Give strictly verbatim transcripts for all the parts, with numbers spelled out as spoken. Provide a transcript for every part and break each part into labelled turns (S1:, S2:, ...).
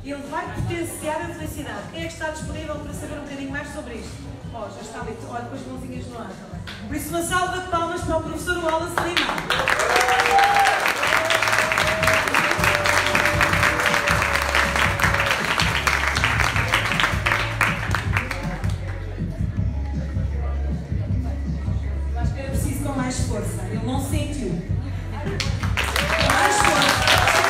S1: Ele vai potenciar a felicidade. Quem é que está disponível para saber um bocadinho mais sobre isto? Ó, oh, já está ali, olha, com as mãozinhas no ar também. Por isso, uma salva de palmas para o professor Wallace Lima. Força, ele não sentiu. Mais força,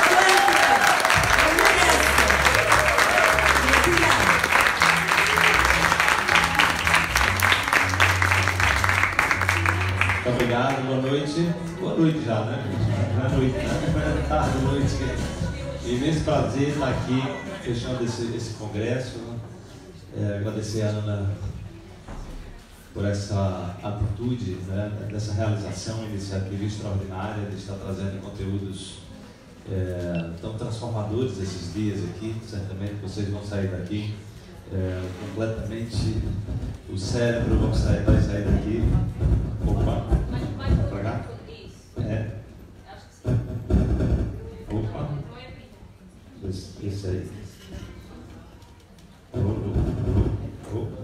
S2: muito obrigado, boa noite. Boa noite já, né, gente? Boa noite, né? Tarde, boa noite. Imenso prazer estar aqui, fechando esse, esse congresso. É, agradecer a Ana por essa atitude, né, dessa realização, iniciativa extraordinária de estar trazendo conteúdos é, tão transformadores esses dias aqui. Certamente vocês vão sair daqui é, completamente, o cérebro vão sair, vai sair daqui. Opa, pra cá? É. Opa, esse, esse aí. Oh, oh, oh.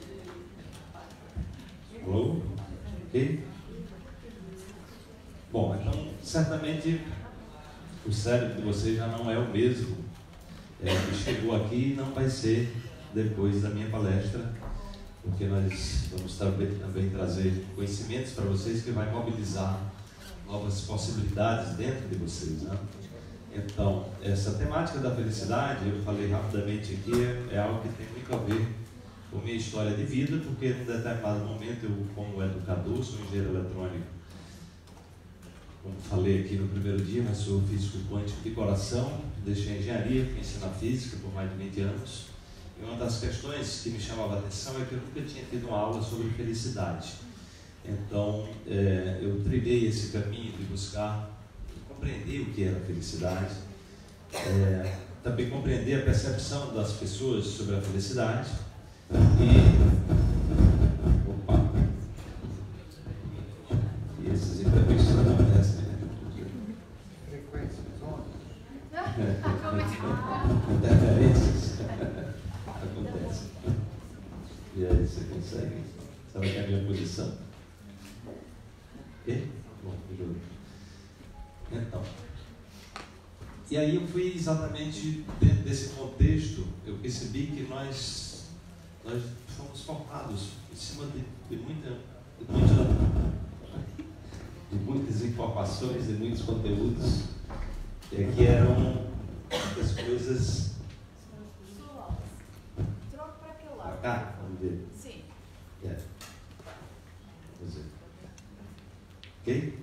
S2: Alô? Ok? Bom, então, certamente o cérebro de vocês já não é o mesmo é, que chegou aqui e não vai ser depois da minha palestra, porque nós vamos também, também trazer conhecimentos para vocês que vai mobilizar novas possibilidades dentro de vocês, né? Então, essa temática da felicidade, eu falei rapidamente aqui, é, é algo que tem muito a ver com minha história de vida, porque em um determinado momento eu, como educador, sou engenheiro eletrônico, como falei aqui no primeiro dia, mas sou físico quântico de coração, deixei a engenharia, fui ensinar física por mais de vinte anos, e uma das questões que me chamava a atenção é que eu nunca tinha tido uma aula sobre felicidade. Então, é, eu trilhei esse caminho de buscar compreender o que era felicidade, é, também compreender a percepção das pessoas sobre a felicidade. E, opa, e esses imprevistos não acontecem, né? Frequências, interferências acontecem. E aí você consegue, sabe que é a minha posição? E? Bom, juro. Então, e aí eu fui exatamente dentro desse contexto, eu percebi que nós nós fomos formados em cima de, de, muita, de, muita, de muitas informações, de muitos conteúdos, é, que eram muitas coisas.
S3: Troca para aquele lado.
S2: Para cá, vamos ver.
S3: Sim.
S2: É. Vamos ver. Ok?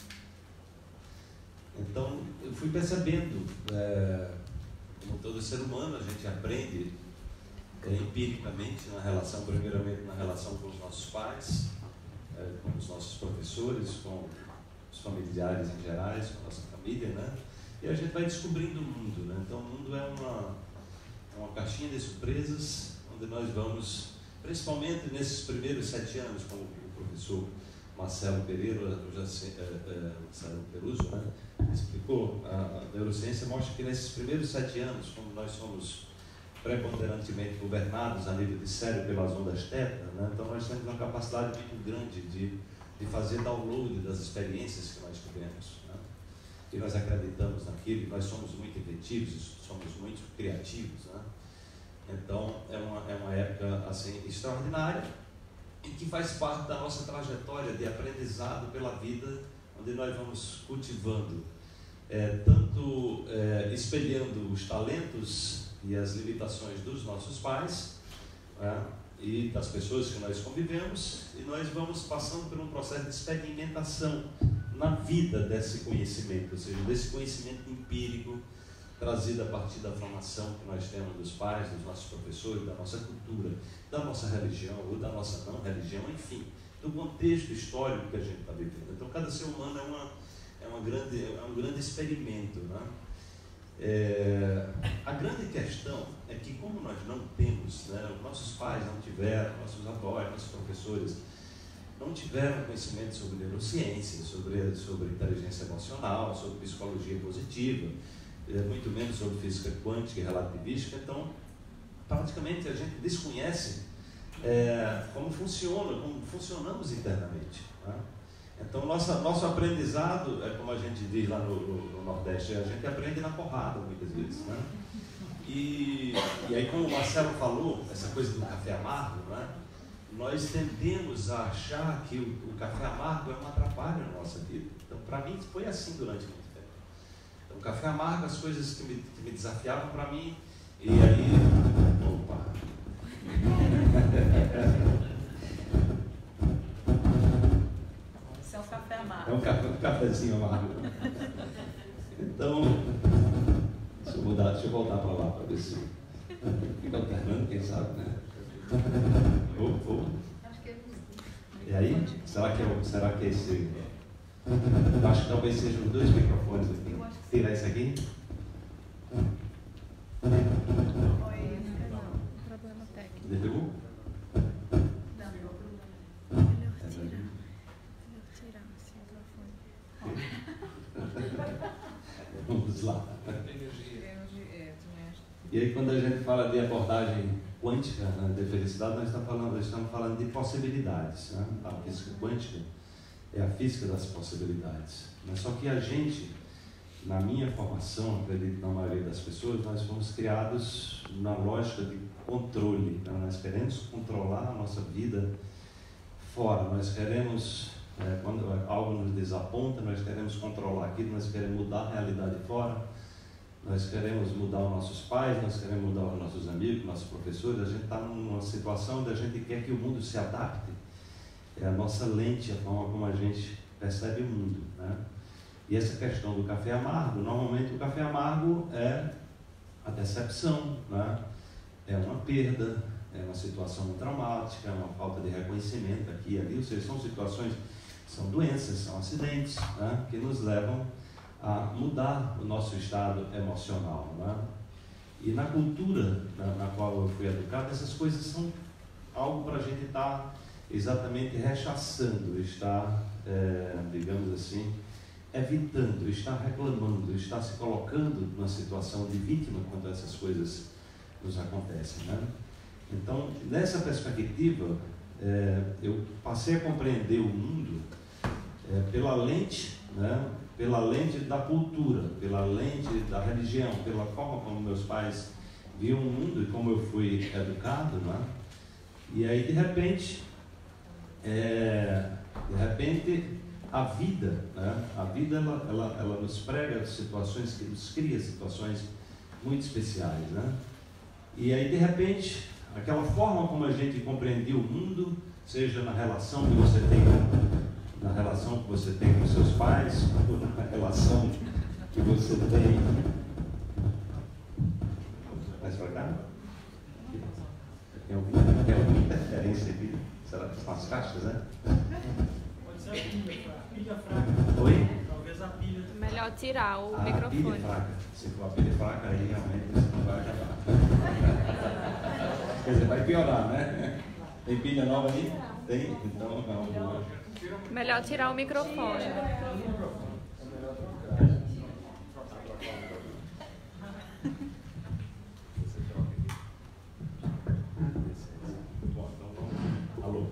S2: Então, eu fui percebendo, é, como todo ser humano, a gente aprende é, empiricamente na relação, primeiramente na relação com os nossos pais, é, com os nossos professores, com os familiares em gerais, com a nossa família, né? E a gente vai descobrindo o mundo, né? Então, o mundo é uma, é uma caixinha de surpresas, onde nós vamos, principalmente nesses primeiros sete anos, como o professor Marcelo Pereira, eu já sei, é, é, Marcelo Peruso, né, explicou, a, a neurociência mostra que nesses primeiros sete anos, quando nós somos preponderantemente governados a nível de cérebro pelas ondas teta, né, então nós temos uma capacidade muito grande de, de fazer download das experiências que nós tivemos, né, e nós acreditamos naquilo, nós somos muito inventivos, somos muito criativos, né, então é uma, é uma época assim, extraordinária, e que faz parte da nossa trajetória de aprendizado pela vida, onde nós vamos cultivando, é, tanto é, espelhando os talentos e as limitações dos nossos pais, né, e das pessoas que nós convivemos, e nós vamos passando por um processo de experimentação na vida desse conhecimento, ou seja, desse conhecimento empírico trazido a partir da formação que nós temos dos pais, dos nossos professores, da nossa cultura, da nossa religião ou da nossa não religião, enfim, do contexto histórico que a gente está vivendo. Então, cada ser humano é, uma, é, uma grande, é um grande experimento, né? É, a grande questão é que, como nós não temos, né, nossos pais não tiveram, nossos avós, nossos professores não tiveram conhecimento sobre neurociência, sobre, sobre inteligência emocional, sobre psicologia positiva, é, muito menos sobre física quântica e relativística, então praticamente a gente desconhece é, como funciona, como funcionamos internamente, né? Então nossa, nosso aprendizado, é como a gente diz lá no, no, no Nordeste, a gente aprende na porrada muitas vezes, né? E, e aí, como o Marcelo falou, essa coisa do café amargo, né? Nós tendemos a achar que o, o café amargo é um atrapalho na nossa vida. Então, para mim, foi assim durante muito tempo. Então, o café amargo, as coisas que me, que me desafiavam para mim, e aí... Opa!
S1: Isso é um café amargo.
S2: É um, café, um cafezinho amargo. Então, deixa eu, mudar, deixa eu voltar para lá para ver se fica alternando, quem sabe, né? Oh, oh. E aí? Será que, eu, será que esse... Eu acho que talvez sejam dois microfones aqui. Tirar esse aqui?
S3: Problema técnico.
S2: Derrubou?
S3: Não. Melhor tirar. Melhor tirar esse microfone.
S2: Vamos lá. E aí, quando a gente fala de abordagem quântica, né, de felicidade, nós estamos falando, estamos falando de possibilidades, né? A física quântica é a física das possibilidades. Mas só que a gente, na minha formação, acredito na maioria das pessoas, nós fomos criados na lógica de controle. Então, nós queremos controlar a nossa vida fora, nós queremos, é, quando algo nos desaponta, nós queremos controlar aquilo, nós queremos mudar a realidade fora. Nós queremos mudar os nossos pais, nós queremos mudar os nossos amigos, nossos professores. A gente está numa situação onde a gente quer que o mundo se adapte. É a nossa lente, a forma como a gente percebe o mundo, né? E essa questão do café amargo, normalmente o café amargo é a decepção, né? É uma perda, é uma situação traumática, é uma falta de reconhecimento aqui e ali. Ou seja, são situações, são doenças, são acidentes, né? Que nos levam a mudar o nosso estado emocional, né? E na cultura na, na qual eu fui educado, essas coisas são algo para a gente estar exatamente rechaçando, estar, é, digamos assim, evitando, estar reclamando, estar se colocando numa situação de vítima quando essas coisas nos acontecem, né? Então, nessa perspectiva, é, eu passei a compreender o mundo é, pela lente, né? Pela lente da cultura, pela lente da religião, pela forma como meus pais viam o mundo e como eu fui educado, né? E aí, de repente, é, de repente, a vida, né? A vida, ela, ela, ela nos prega situações, que nos cria situações muito especiais, né? E aí, de repente, aquela forma como a gente compreendia o mundo, seja na relação que você tem com na relação que você tem com seus pais, ou na relação que você tem... Mais para cá? Tem alguma, tem alguma interferência aqui? Será que são as caixas, né?
S4: Pode ser a pilha, a pilha fraca.
S2: Oi?
S4: Talvez a pilha.
S3: Melhor tirar o
S2: a
S3: microfone.
S2: pilha fraca. Se for a pilha fraca, aí realmente você não vai acabar. Quer dizer, vai piorar, né? Tem pilha nova aí? Tem? Então, não, boa.
S3: Melhor tirar o microfone.
S2: Alô?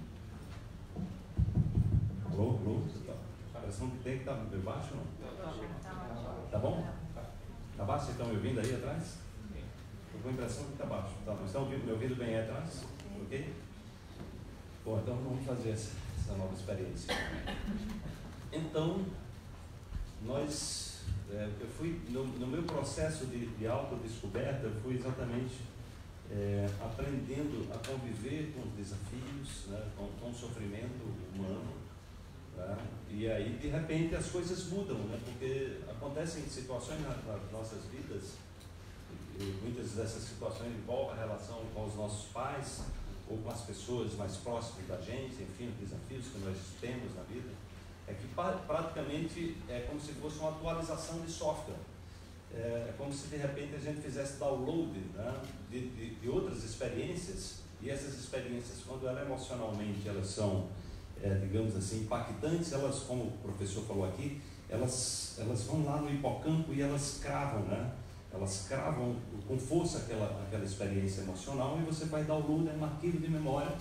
S2: Alô? Alô? A pressão que tem que estar tá baixo ou não? Tá bom? Tá baixo? Vocês estão me ouvindo aí atrás? Eu com a impressão que está baixo. Tá, vocês estão me ouvindo bem aí atrás? Ok? Bom, então vamos fazer essa, essa nova experiência. Então, nós, é, eu fui, no, no meu processo de, de autodescoberta, eu fui exatamente é, aprendendo a conviver com os desafios, né, com, com o sofrimento humano, né, e aí, de repente, as coisas mudam, né, porque acontecem situações nas, nas nossas vidas, e muitas dessas situações envolvem a relação com os nossos pais, ou com as pessoas mais próximas da gente, enfim, os desafios que nós temos na vida, é que praticamente é como se fosse uma atualização de software. É, é como se de repente a gente fizesse download, né, de, de, de outras experiências, e essas experiências, quando elas emocionalmente elas são, é, digamos assim, impactantes, elas, como o professor falou aqui, elas, elas vão lá no hipocampo e elas cravam, né? Elas cravam com força aquela, aquela experiência emocional e você faz download, é um arquivo de memória.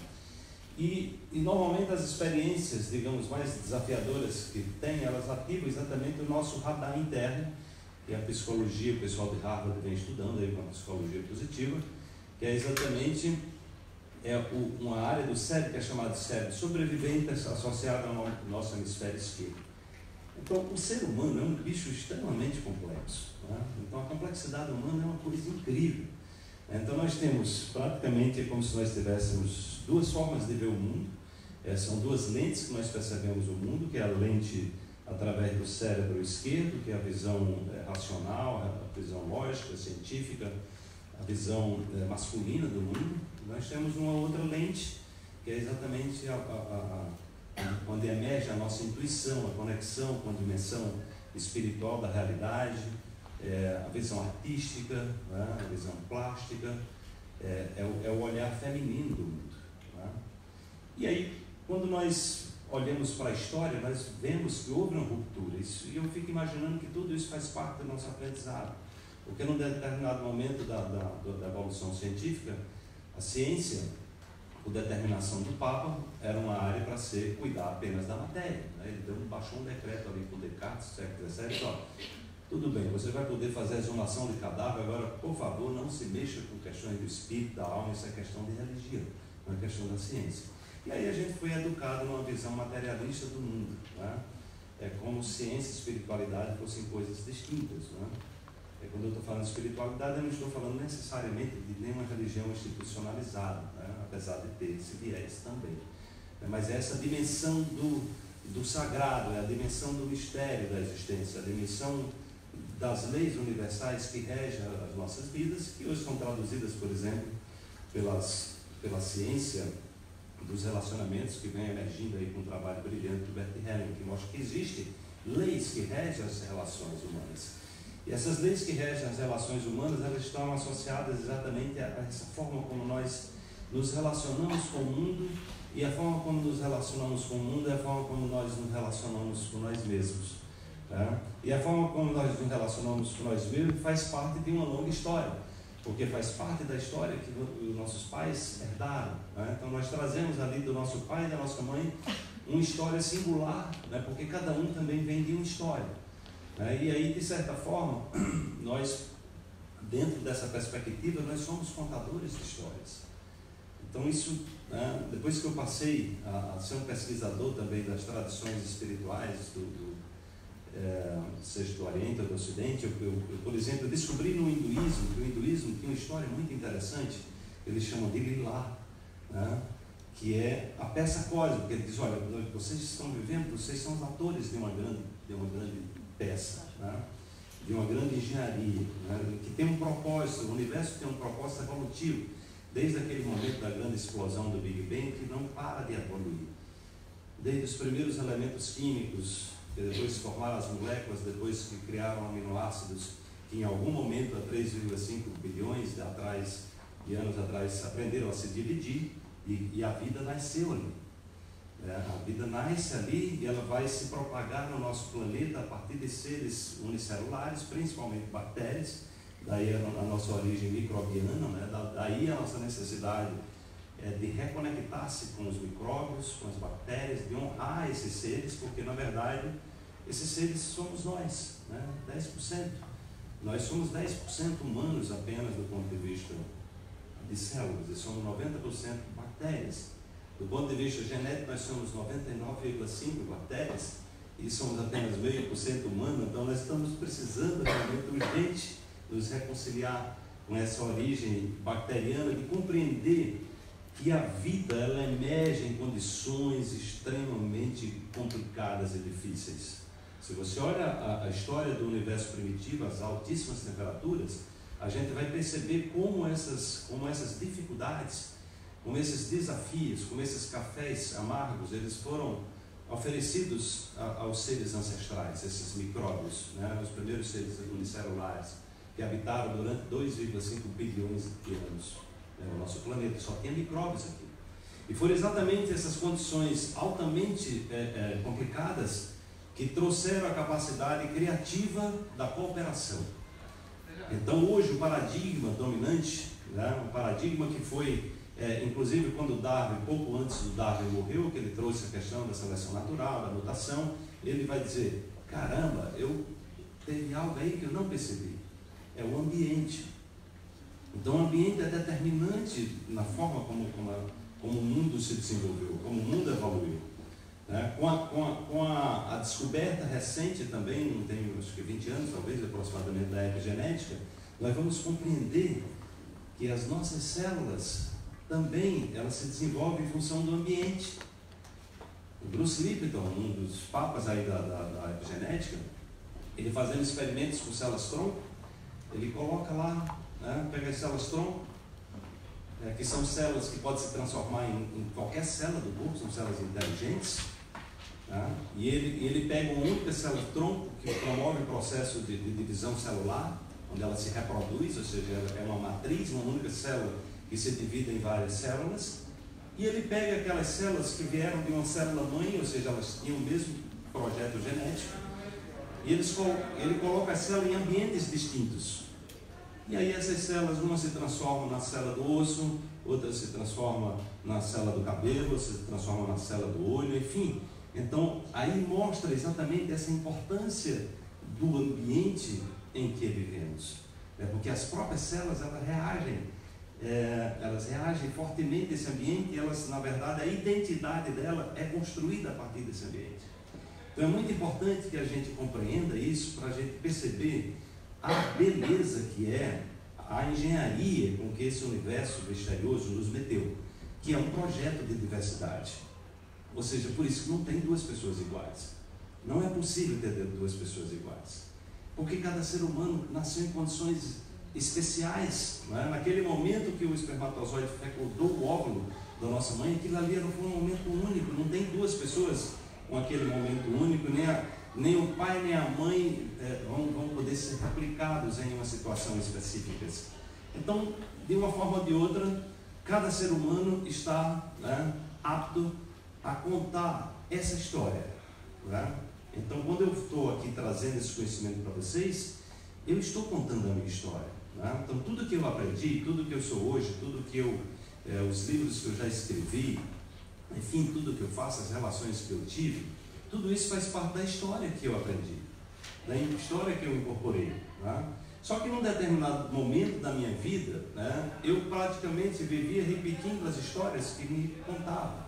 S2: E, e normalmente as experiências, digamos, mais desafiadoras que tem, elas ativam exatamente o nosso radar interno, que é a psicologia, o pessoal de Harvard vem estudando aí com a psicologia positiva, que é exatamente é o, uma área do cérebro que é chamada de cérebro sobrevivente associada ao nosso hemisfério esquerdo. Então, o ser humano é um bicho extremamente complexo, né? Então, a complexidade humana é uma coisa incrível. Então, nós temos praticamente como se nós tivéssemos duas formas de ver o mundo. É, são duas lentes que nós percebemos o mundo, que é a lente através do cérebro esquerdo, que é a visão é, racional, a visão lógica, científica, a visão é, masculina do mundo. Nós temos uma outra lente, que é exatamente a, a, a, a, onde emerge a nossa intuição, a conexão com a dimensão espiritual da realidade, é, a visão artística, né, a visão plástica, é, é, o, é o olhar feminino do mundo. Né? E aí, quando nós olhamos para a história, nós vemos que houve uma ruptura. Isso, e eu fico imaginando que tudo isso faz parte do nosso aprendizado. Porque num determinado momento da, da, da evolução científica, a ciência, por determinação do Papa, era uma área para ser cuidar apenas da matéria. Né? Ele deu, baixou um decreto ali com Descartes, século dezessete, ó, tudo bem, você vai poder fazer a exumação de cadáver, agora, por favor, não se mexa com questões do espírito, da alma, isso é questão de religião, não é questão da ciência. E aí a gente foi educado numa visão materialista do mundo, né? É como se ciência e espiritualidade fossem coisas distintas, né? É, quando eu estou falando de espiritualidade, eu não estou falando necessariamente de nenhuma religião institucionalizada, né? Apesar de ter esse viés também. Mas é essa dimensão do, do sagrado, é a dimensão do mistério da existência, a dimensão das leis universais que regem as nossas vidas, que hoje são traduzidas, por exemplo, pelas, pela ciência dos relacionamentos, que vem emergindo aí com um trabalho brilhante do Bert Hellinger, que mostra que existem leis que regem as relações humanas. E essas leis que regem as relações humanas, elas estão associadas exatamente a essa forma como nós nos relacionamos com o mundo, e a forma como nos relacionamos com o mundo é a forma como nós nos relacionamos com nós mesmos. Né? E a forma como nós nos relacionamos com nós mesmos faz parte de uma longa história, porque faz parte da história que os nossos pais herdaram. Né? Então nós trazemos ali do nosso pai e da nossa mãe uma história singular, né? Porque cada um também vem de uma história. Né? E aí, de certa forma, nós, dentro dessa perspectiva, nós somos contadores de histórias. Então isso, né? Depois que eu passei a, a ser um pesquisador também das tradições espirituais, do, do, é, seja do Oriente ou do Ocidente, eu, eu, eu, por exemplo, descobri no hinduísmo, que o hinduísmo tem uma história muito interessante, eles chamam de Lila, né? Que é a peça cósmica, porque ele diz, olha, vocês estão vivendo, vocês são os atores de uma grande, de uma grande peça, né? De uma grande engenharia, né? Que tem um propósito, o universo tem um propósito evolutivo, desde aquele momento da grande explosão do Big Bang, que não para de evoluir. Desde os primeiros elementos químicos, que depois se formaram as moléculas, depois que criaram aminoácidos, que em algum momento, há três vírgula cinco bilhões de, atrás, de anos atrás, aprenderam a se dividir, e, e a vida nasceu ali. É, a vida nasce ali e ela vai se propagar no nosso planeta a partir de seres unicelulares, principalmente bactérias, daí a, a nossa origem microbiana, né? da, daí a nossa necessidade é de reconectar-se com os micróbios, com as bactérias, de honrar esses seres, porque na verdade esses seres somos nós, né? dez por cento. Nós somos dez por cento humanos apenas do ponto de vista de células, e somos noventa por cento bactérias. Do ponto de vista genético, nós somos noventa e nove vírgula cinco por cento bactérias, e somos apenas meio por cento humanos, então nós estamos precisando realmente urgente nos reconciliar com essa origem bacteriana, de compreender que a vida ela emerge em condições extremamente complicadas e difíceis. Se você olha a, a história do universo primitivo, as altíssimas temperaturas, a gente vai perceber como essas, como essas dificuldades, como esses desafios, como esses cafés amargos, eles foram oferecidos a, aos seres ancestrais, esses micróbios, né? Os primeiros seres unicelulares, que habitaram durante dois vírgula cinco bilhões de anos, né, no nosso planeta. Só tinha micróbios aqui. E foram exatamente essas condições altamente é, é, complicadas
S5: que trouxeram a capacidade criativa da cooperação. Então hoje o paradigma dominante, né, um paradigma que foi, é, inclusive quando Darwin, pouco antes do Darwin morreu, que ele trouxe a questão da seleção natural, da mutação, ele vai dizer, caramba, eu teve algo aí que eu não percebi, é o ambiente. Então o ambiente é determinante na forma como, como, a, como o mundo se desenvolveu, como o mundo evoluiu. Né? Com, a, com, a, com a, a descoberta recente também, não tem acho que vinte anos, talvez aproximadamente, da epigenética, nós vamos compreender que as nossas células também elas se desenvolvem em função do ambiente. O Bruce Lipton, um dos papas aí da, da, da epigenética, ele fazendo experimentos com células-tronco, ele coloca lá, né, pega as células-tronco, é, que são células que podem se transformar em, em qualquer célula do corpo, são células inteligentes, né, e ele, ele pega uma única célula-tronco que promove o processo de, de divisão celular, onde ela se reproduz, ou seja, é uma matriz, uma única célula que se divide em várias células, e ele pega aquelas células que vieram de uma célula-mãe, ou seja, elas tinham o mesmo projeto genético, e eles, ele coloca a célula em ambientes distintos. E aí essas células, uma se transforma na célula do osso, outra se transforma na célula do cabelo, outra se transforma na célula do olho, enfim. Então, aí mostra exatamente essa importância do ambiente em que vivemos. É porque as próprias células, elas reagem, é, elas reagem fortemente a esse ambiente e elas, na verdade, a identidade dela é construída a partir desse ambiente. Então é muito importante que a gente compreenda isso para a gente perceber a beleza que é a engenharia com que esse universo misterioso nos meteu, que é um projeto de diversidade. Ou seja, por isso que não tem duas pessoas iguais. Não é possível ter duas pessoas iguais. Porque cada ser humano nasceu em condições especiais. Não é? Naquele momento que o espermatozoide fecundou o óvulo da nossa mãe, aquilo ali foi um momento único. Não tem duas pessoas com aquele momento único, nem, a, nem o pai nem a mãe é, vão, vão poder ser replicados em uma situação específica. Então, de uma forma ou de outra, cada ser humano está, né, apto a contar essa história. Né? Então, quando eu estou aqui trazendo esse conhecimento para vocês, eu estou contando a minha história. Né? Então, tudo que eu aprendi, tudo que eu sou hoje, tudo que eu, é, os livros que eu já escrevi, enfim, tudo que eu faço, as relações que eu tive, tudo isso faz parte da história que eu aprendi, da história que eu incorporei. Né? Só que num determinado momento da minha vida, né, eu praticamente vivia repetindo as histórias que me contavam.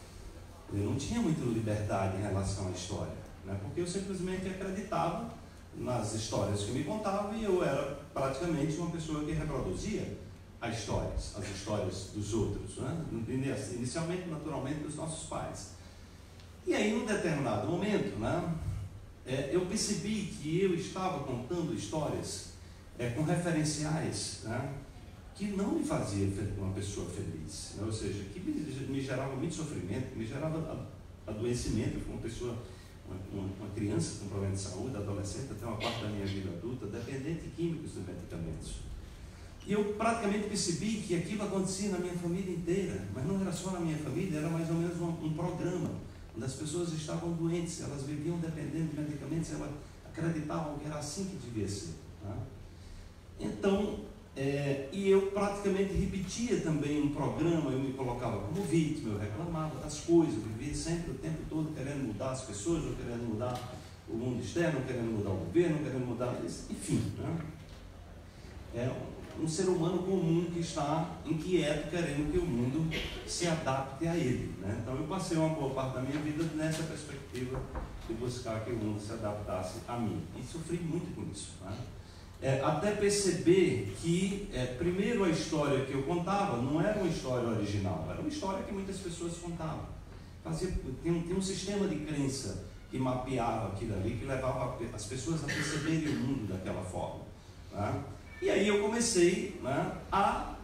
S5: Eu não tinha muita liberdade em relação à história, né, porque eu simplesmente acreditava nas histórias que me contavam e eu era praticamente uma pessoa que reproduzia as histórias, as histórias dos outros, né? Inicialmente, naturalmente, dos nossos pais. E aí, num determinado momento, né, é, eu percebi que eu estava contando histórias é, com referenciais, né, que não me fazia uma pessoa feliz, né? Ou seja, que me, me gerava muito sofrimento, me gerava adoecimento. Eu fui uma pessoa, uma, uma criança com problema de saúde, adolescente, até uma parte da minha vida adulta, dependente de químicos dos medicamentos. E eu praticamente percebi que aquilo acontecia na minha família inteira, mas não era só na minha família, era mais ou menos um, um programa, onde as pessoas estavam doentes, elas viviam dependendo de medicamentos, elas acreditavam que era assim que devia ser. Tá? Então, é, e eu praticamente repetia também um programa, eu me colocava como vítima, eu reclamava das coisas, eu vivia sempre o tempo todo querendo mudar as pessoas, ou querendo mudar o mundo externo, ou querendo mudar o governo, ou querendo mudar, enfim, né? É, um ser humano comum que está inquieto, querendo que o mundo se adapte a ele. Né? Então eu passei uma boa parte da minha vida nessa perspectiva de buscar que o mundo se adaptasse a mim. E sofri muito com isso. Né? É, até perceber que, é, primeiro, a história que eu contava não era uma história original, era uma história que muitas pessoas contavam. Fazia, tem, um, tem um sistema de crença que mapeava aquilo ali, que levava as pessoas a perceberem o mundo daquela forma. Né? E aí eu comecei, né, a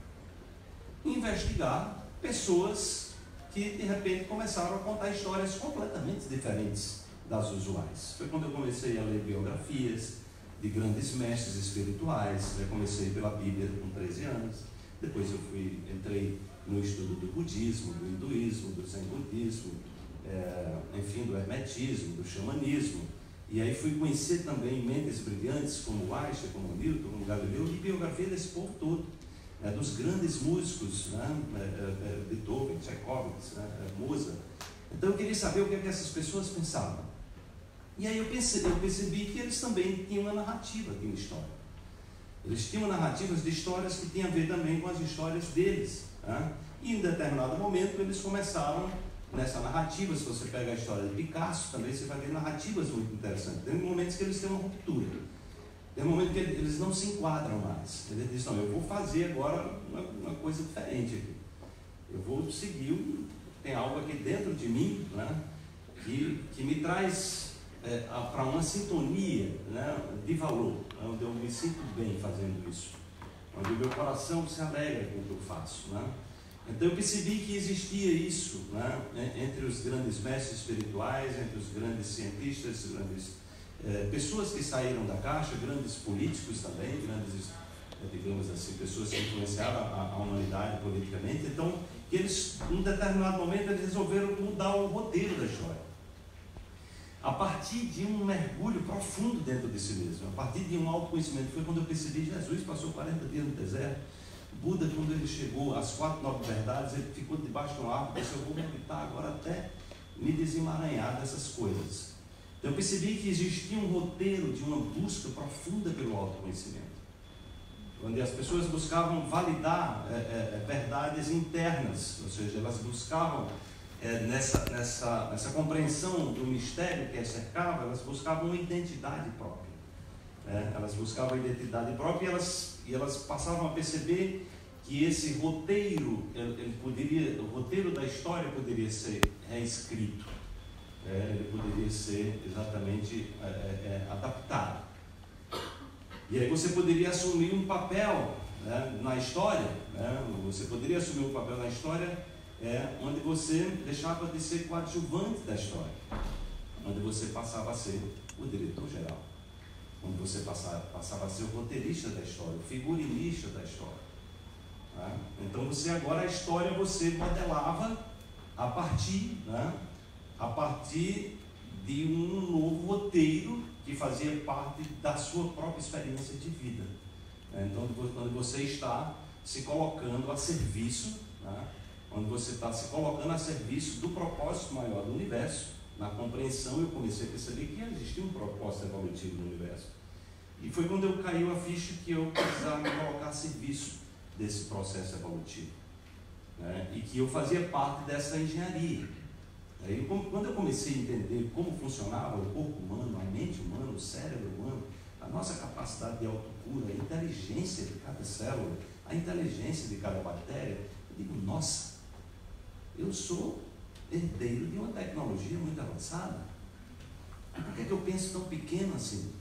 S5: investigar pessoas que de repente começaram a contar histórias completamente diferentes das usuais. Foi quando eu comecei a ler biografias de grandes mestres espirituais. Eu comecei pela Bíblia com treze anos, depois eu fui, entrei no estudo do budismo, do hinduísmo, do zen budismo, é, enfim, do hermetismo, do xamanismo. E aí fui conhecer também mentes brilhantes como Einstein, como Newton, como Galileu, e biografia desse povo todo, é, dos grandes músicos, né? é, é, Beethoven, Tchaikovsky, né? Mozart. Então eu queria saber o que, é que essas pessoas pensavam. E aí eu, pensei, eu percebi que eles também tinham uma narrativa, tinham uma história. Eles tinham narrativas de histórias que tinham a ver também com as histórias deles. Né? E em determinado momento eles começaram nessa narrativa. Se você pega a história de Picasso, também você vai ver narrativas muito interessantes. Tem momentos que eles têm uma ruptura. Tem momentos que eles não se enquadram mais. Eles dizem, não, eu vou fazer agora uma, uma coisa diferente aqui. Eu vou seguir, tem algo aqui dentro de mim, né, que, que me traz é, para uma sintonia, né, de valor, onde eu me sinto bem fazendo isso. Onde o meu coração se alegra com o que eu faço. Né? Então eu percebi que existia isso, né, entre os grandes mestres espirituais, entre os grandes cientistas, grandes é, pessoas que saíram da caixa, grandes políticos também, grandes, digamos assim, pessoas que influenciaram a, a humanidade politicamente. Então, que eles, num determinado momento, eles resolveram mudar o roteiro da história. A partir de um mergulho profundo dentro de si mesmo, a partir de um autoconhecimento. Foi quando eu percebi que Jesus passou quarenta dias no deserto. Buda, quando ele chegou às quatro nove verdades, ele ficou debaixo de uma árvore e disse, eu vou meditar agora até me desemaranhar dessas coisas. Então eu percebi que existia um roteiro de uma busca profunda pelo autoconhecimento, onde as pessoas buscavam validar é, é, verdades internas, ou seja, elas buscavam é, nessa, nessa, nessa compreensão do mistério que as cercava, elas buscavam uma identidade própria. É, elas buscavam a identidade própria e elas, e elas passavam a perceber que esse roteiro, ele, ele poderia, o roteiro da história poderia ser reescrito, é, ele poderia ser exatamente é, é, adaptado. E aí você poderia assumir um papel, né, na história, né, você poderia assumir um papel na história é, onde você deixava de ser coadjuvante da história, onde você passava a ser o diretor-geral, onde você passava, passava a ser o roteirista da história, o figurinista da história. Né? Então você agora, a história você modelava a partir, né, a partir de um novo roteiro que fazia parte da sua própria experiência de vida. Né? Então, quando você está se colocando a serviço, né, quando você está se colocando a serviço do propósito maior do universo, na compreensão eu comecei a perceber que existia um propósito evolutivo no universo. E foi quando eu caiu a ficha que eu precisava me colocar a serviço desse processo evolutivo. Né? E que eu fazia parte dessa engenharia. Aí, quando eu comecei a entender como funcionava o corpo humano, a mente humana, o cérebro humano, a nossa capacidade de autocura, a inteligência de cada célula, a inteligência de cada bactéria, eu digo, nossa, eu sou herdeiro de uma tecnologia muito avançada. Por que é que eu penso tão pequeno assim?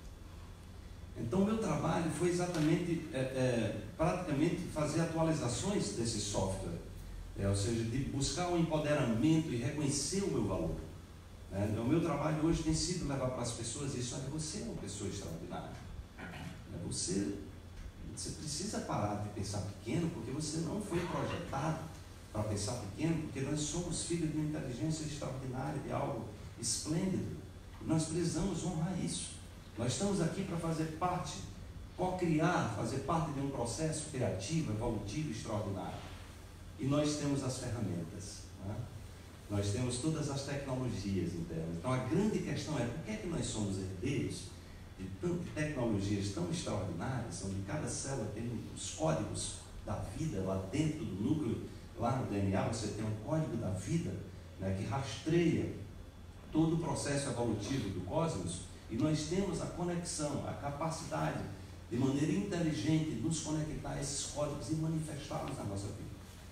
S5: Então, o meu trabalho foi exatamente, é, é, praticamente, fazer atualizações desse software. É, ou seja, de buscar um empoderamento e reconhecer o meu valor. É, então, o meu trabalho hoje tem sido levar para as pessoas isso. Olha, você é uma pessoa extraordinária. É, você, você precisa parar de pensar pequeno, porque você não foi projetado para pensar pequeno, porque nós somos filhos de uma inteligência extraordinária, de algo esplêndido. E nós precisamos honrar isso. Nós estamos aqui para fazer parte, co-criar, fazer parte de um processo criativo, evolutivo, extraordinário. E nós temos as ferramentas, né? Nós temos todas as tecnologias internas. Então a grande questão é, por que é que nós somos herdeiros de, de tecnologias tão extraordinárias, onde cada célula tem os códigos da vida lá dentro do núcleo, lá no D N A você tem um código da vida, né, que rastreia todo o processo evolutivo do cosmos, e nós temos a conexão, a capacidade de maneira inteligente nos conectar a esses códigos e manifestá-los na nossa vida.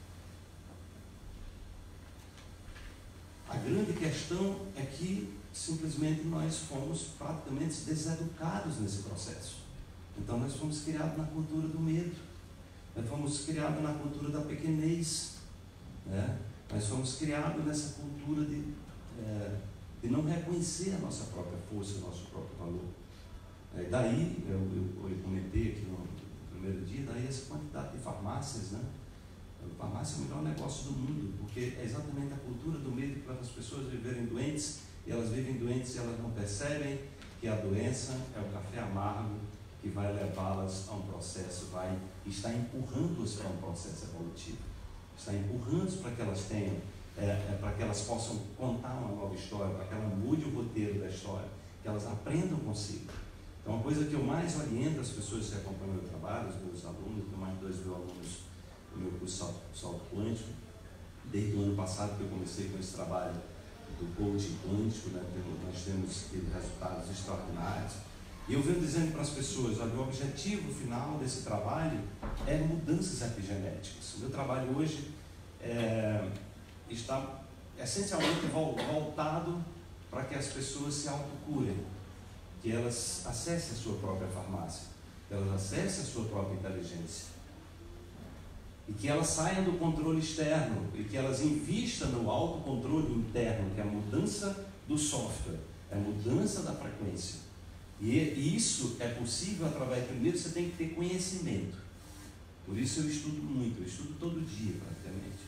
S5: A grande questão é que simplesmente nós fomos praticamente deseducados nesse processo. Então nós fomos criados na cultura do medo, nós fomos criados na cultura da pequenez, né? Nós fomos criados nessa cultura de, é, de não reconhecer a nossa própria força, o nosso próprio valor. É, daí, eu, eu, eu comentei aqui no primeiro dia, daí essa quantidade de farmácias, né? A farmácia é o melhor negócio do mundo, porque é exatamente a cultura do medo que leva as pessoas a viverem doentes, e elas vivem doentes e elas não percebem que a doença é o café amargo que vai levá-las a um processo, vai está empurrando-as para um processo evolutivo, está empurrando-as para que elas tenham, é, é, para que elas possam contar uma nova história, para que ela mude o roteiro da história, que elas aprendam consigo. Então, a coisa que eu mais oriento as pessoas que acompanham o meu trabalho, os meus alunos, eu tenho mais de dois mil alunos no meu curso Salto, Salto Quântico, desde o ano passado que eu comecei com esse trabalho do coaching quântico, né? Nós temos tido resultados extraordinários. E eu venho dizendo para as pessoas, olha, o objetivo final desse trabalho é mudanças epigenéticas. O meu trabalho hoje é, está essencialmente voltado para que as pessoas se autocurem, que elas acessem a sua própria farmácia, que elas acessem a sua própria inteligência, e que elas saiam do controle externo, e que elas invistam no autocontrole interno, que é a mudança do software, é a mudança da frequência. E isso é possível através, primeiro você tem que ter conhecimento. Por isso eu estudo muito, eu estudo todo dia praticamente.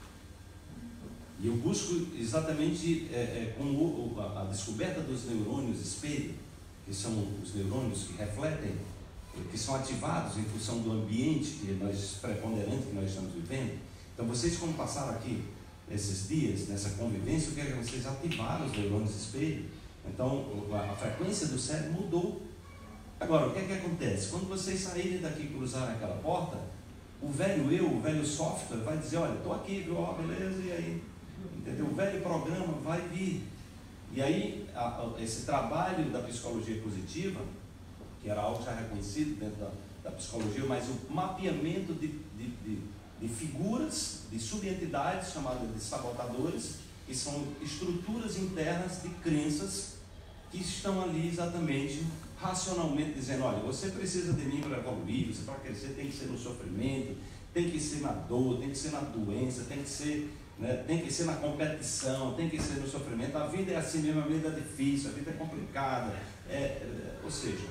S5: E eu busco exatamente é, é, com o, a, a descoberta dos neurônios espelho, que são os neurônios que refletem, que são ativados em função do ambiente que nós, preponderante que nós estamos vivendo. Então vocês, como passaram aqui esses dias, nessa convivência, o que é que vocês ativaram os neurônios espelho? Então a, a frequência do cérebro mudou. Agora, o que é que acontece? Quando vocês saírem daqui e cruzarem aquela porta, o velho eu, o velho software vai dizer, olha, estou aqui, viu, ó, beleza, e aí? Entendeu? O velho programa vai vir. E aí, a, a, esse trabalho da psicologia positiva, que era algo já reconhecido dentro da, da psicologia, mas o mapeamento de, de, de, de figuras, de subentidades chamadas de sabotadores, que são estruturas internas de crenças que estão ali exatamente, racionalmente dizendo, olha, você precisa de mim para evoluir, você para crescer tem que ser no sofrimento, tem que ser na dor, tem que ser na doença, tem que ser, né, tem que ser na competição, tem que ser no sofrimento, a vida é assim mesmo, a vida é difícil, a vida é complicada, é, é, ou seja,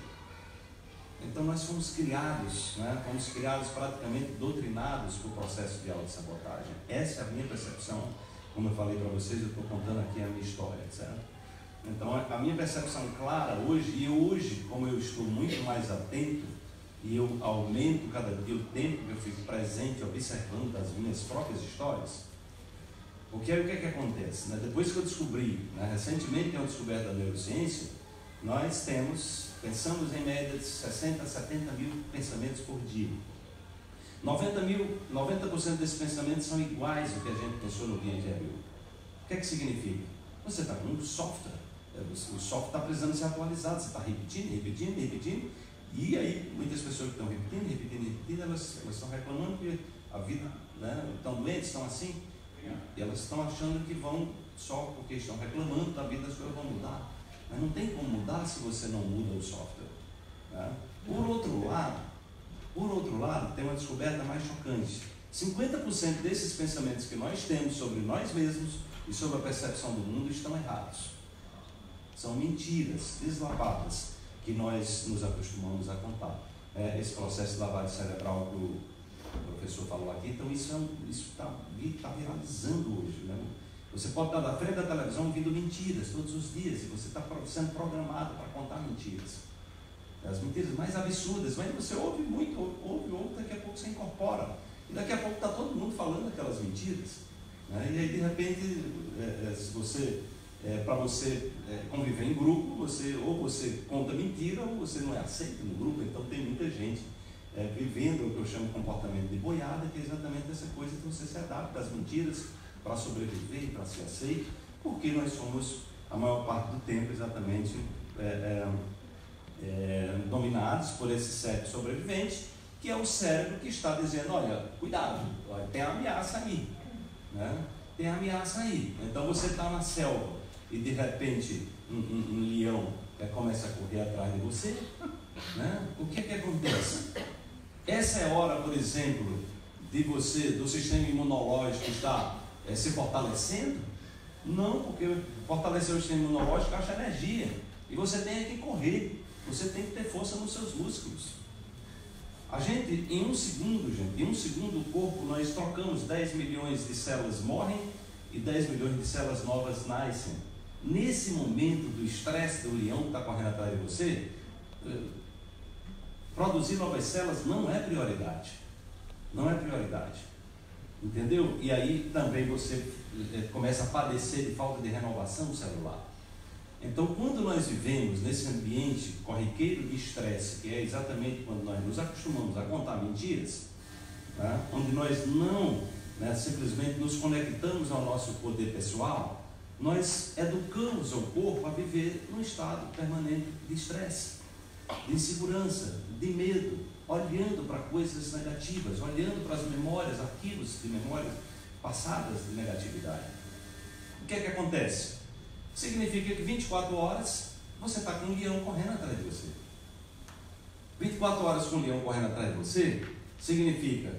S5: então nós fomos criados, né, fomos criados praticamente doutrinados por processo de autossabotagem. Essa é a minha percepção, como eu falei para vocês, eu estou contando aqui a minha história, certo? Então a minha percepção clara hoje, e hoje, como eu estou muito mais atento, e eu aumento cada dia o tempo que eu fico presente, observando as minhas próprias histórias, porque aí o que é que acontece? Né? Depois que eu descobri, né, recentemente que eu descoberto da neurociência, nós temos, pensamos em média de sessenta a setenta mil pensamentos por dia. noventa mil, noventa por cento desses pensamentos são iguais ao que a gente pensou no dia anterior. O que é que significa? Você está com um software, o software está precisando ser atualizado, você está repetindo, repetindo, repetindo, e aí muitas pessoas que estão repetindo, repetindo, repetindo, elas, elas estão reclamando que a vida, né, estão doentes, estão assim, e elas estão achando que vão, só porque estão reclamando da vida, as coisas vão mudar. Mas não tem como mudar se você não muda o software. Né? Por outro lado, por outro lado, tem uma descoberta mais chocante. cinquenta por cento desses pensamentos que nós temos sobre nós mesmos e sobre a percepção do mundo estão errados. São mentiras deslavadas que nós nos acostumamos a contar. É, esse processo de lavagem cerebral que o professor falou aqui, então isso é está tá viralizando hoje. Né? Você pode estar na frente da televisão ouvindo mentiras todos os dias e você está sendo programado para contar mentiras. As mentiras mais absurdas, mas você ouve muito, ouve, ouve, daqui a pouco você incorpora. E daqui a pouco está todo mundo falando aquelas mentiras. Né? E aí, de repente, é, é, se você, é, para você é, conviver em grupo, você, ou você conta mentira ou você não é aceito no grupo. Então tem muita gente é, vivendo o que eu chamo de comportamento de boiada, que é exatamente essa coisa que você se adapta às mentiras para sobreviver, para ser aceito, porque nós somos, a maior parte do tempo, exatamente é, é, é, dominados por esse cérebro sobrevivente, que é o cérebro que está dizendo, olha, cuidado, olha, tem ameaça aí, né? Tem ameaça aí. Então você está na selva e de repente um, um, um leão é, começa a correr atrás de você, né? O que é que acontece? Essa é a hora, por exemplo, de você, do sistema imunológico estar É, se fortalecendo? Não, porque fortalecer o sistema imunológico gasta energia e você tem que correr, você tem que ter força nos seus músculos. A gente, em um segundo, gente, em um segundo o corpo, nós trocamos dez milhões de células morrem e dez milhões de células novas nascem. Nesse momento do estresse do leão que está correndo atrás de você, produzir novas células não é prioridade. Não é prioridade. Entendeu? E aí também você começa a padecer de falta de renovação celular. Então, quando nós vivemos nesse ambiente corriqueiro de estresse, que é exatamente quando nós nos acostumamos a contar mentiras, né, onde nós não, né, simplesmente nos conectamos ao nosso poder pessoal, nós educamos o corpo a viver num estado permanente de estresse, de insegurança, de medo, olhando para coisas negativas, olhando para as memórias, arquivos de memórias passadas de negatividade. O que é que acontece? Significa que vinte e quatro horas você está com um leão correndo atrás de você. vinte e quatro horas com um leão correndo atrás de você significa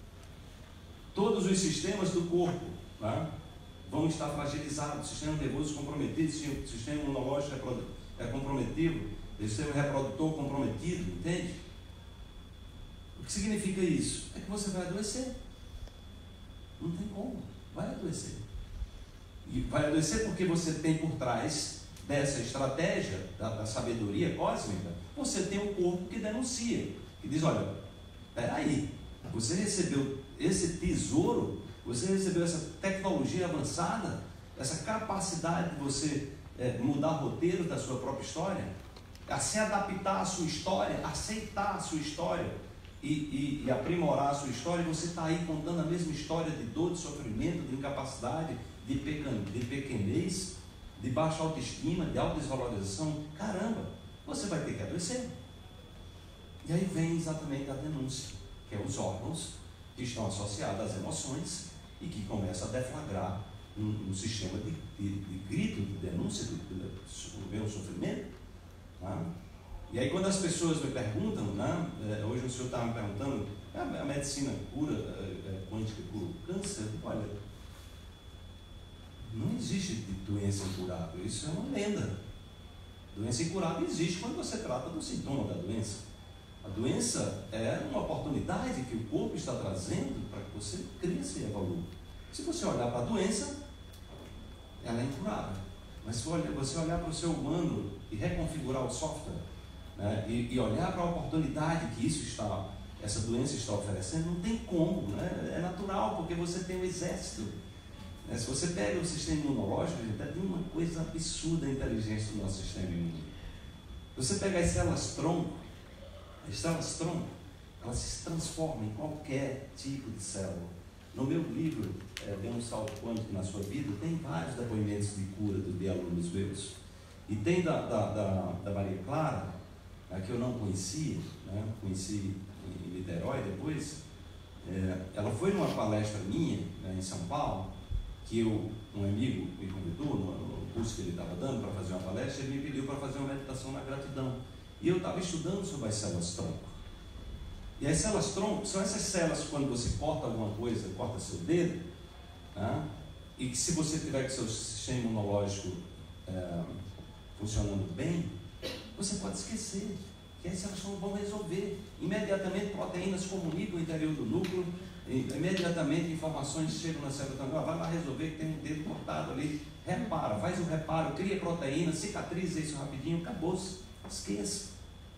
S5: todos os sistemas do corpo, né, vão estar fragilizados, sistema nervoso comprometido, sistema imunológico é comprometido, sistema reprodutor comprometido, entende? O que significa isso? É que você vai adoecer. Não tem como, vai adoecer. E vai adoecer porque você tem por trás dessa estratégia da, da sabedoria cósmica, você tem um corpo que denuncia, que diz, olha, peraí, você recebeu esse tesouro, você recebeu essa tecnologia avançada, essa capacidade de você é, mudar roteiros da sua própria história, a se adaptar à sua história, aceitar a sua história e, e, e aprimorar a sua história. Você está aí contando a mesma história de dor, de sofrimento, de incapacidade, de, pecan, de pequenez, de baixa autoestima, de autodesvalorização. Caramba, você vai ter que adoecer. E aí vem exatamente a denúncia, que é os órgãos que estão associados às emoções e que começa a deflagrar um, um sistema de, de, de grito, de denúncia, de, de, de ver o sofrimento. Tá? E aí quando as pessoas me perguntam, né, hoje o senhor estava me perguntando, a, a medicina cura, a, a quântica cura o câncer? Olha, não existe doença incurável, isso é uma lenda. Doença incurável existe quando você trata do sintoma da doença. A doença é uma oportunidade que o corpo está trazendo para que você cresça e evolua. Se você olhar para a doença, ela é incurável. Mas se você olhar para o ser humano e reconfigurar o software, né, e, e olhar para a oportunidade que isso está, essa doença está oferecendo, não tem como, né? É natural, porque você tem um exército. Né? Se você pega o sistema imunológico, gente, tem uma coisa absurda a inteligência do nosso sistema imune. Você pega as células tronco, as células tronco, elas se transformam em qualquer tipo de célula. No meu livro, é, Dê um Salto Quântico na Sua Vida, tem vários depoimentos de cura de alunos meus. E tem da, da, da, da Maria Clara, né, que eu não conhecia, né, conheci em Niterói depois. É, ela foi numa palestra minha, né, em São Paulo, que eu, um amigo me convidou, no, no curso que ele estava dando para fazer uma palestra, ele me pediu para fazer uma meditação na gratidão. E eu estava estudando sobre as células tronco. E as células tronco são essas células que quando você corta alguma coisa, corta seu dedo, né? E que se você tiver com seu sistema imunológico é, funcionando bem, você pode esquecer que as células tronco vão resolver. Imediatamente proteínas comunicam o interior do núcleo, imediatamente informações chegam na célula tronco, vai lá resolver que tem um dedo cortado ali, repara, faz o reparo, cria proteína, cicatriza isso rapidinho, acabou-se, esqueça.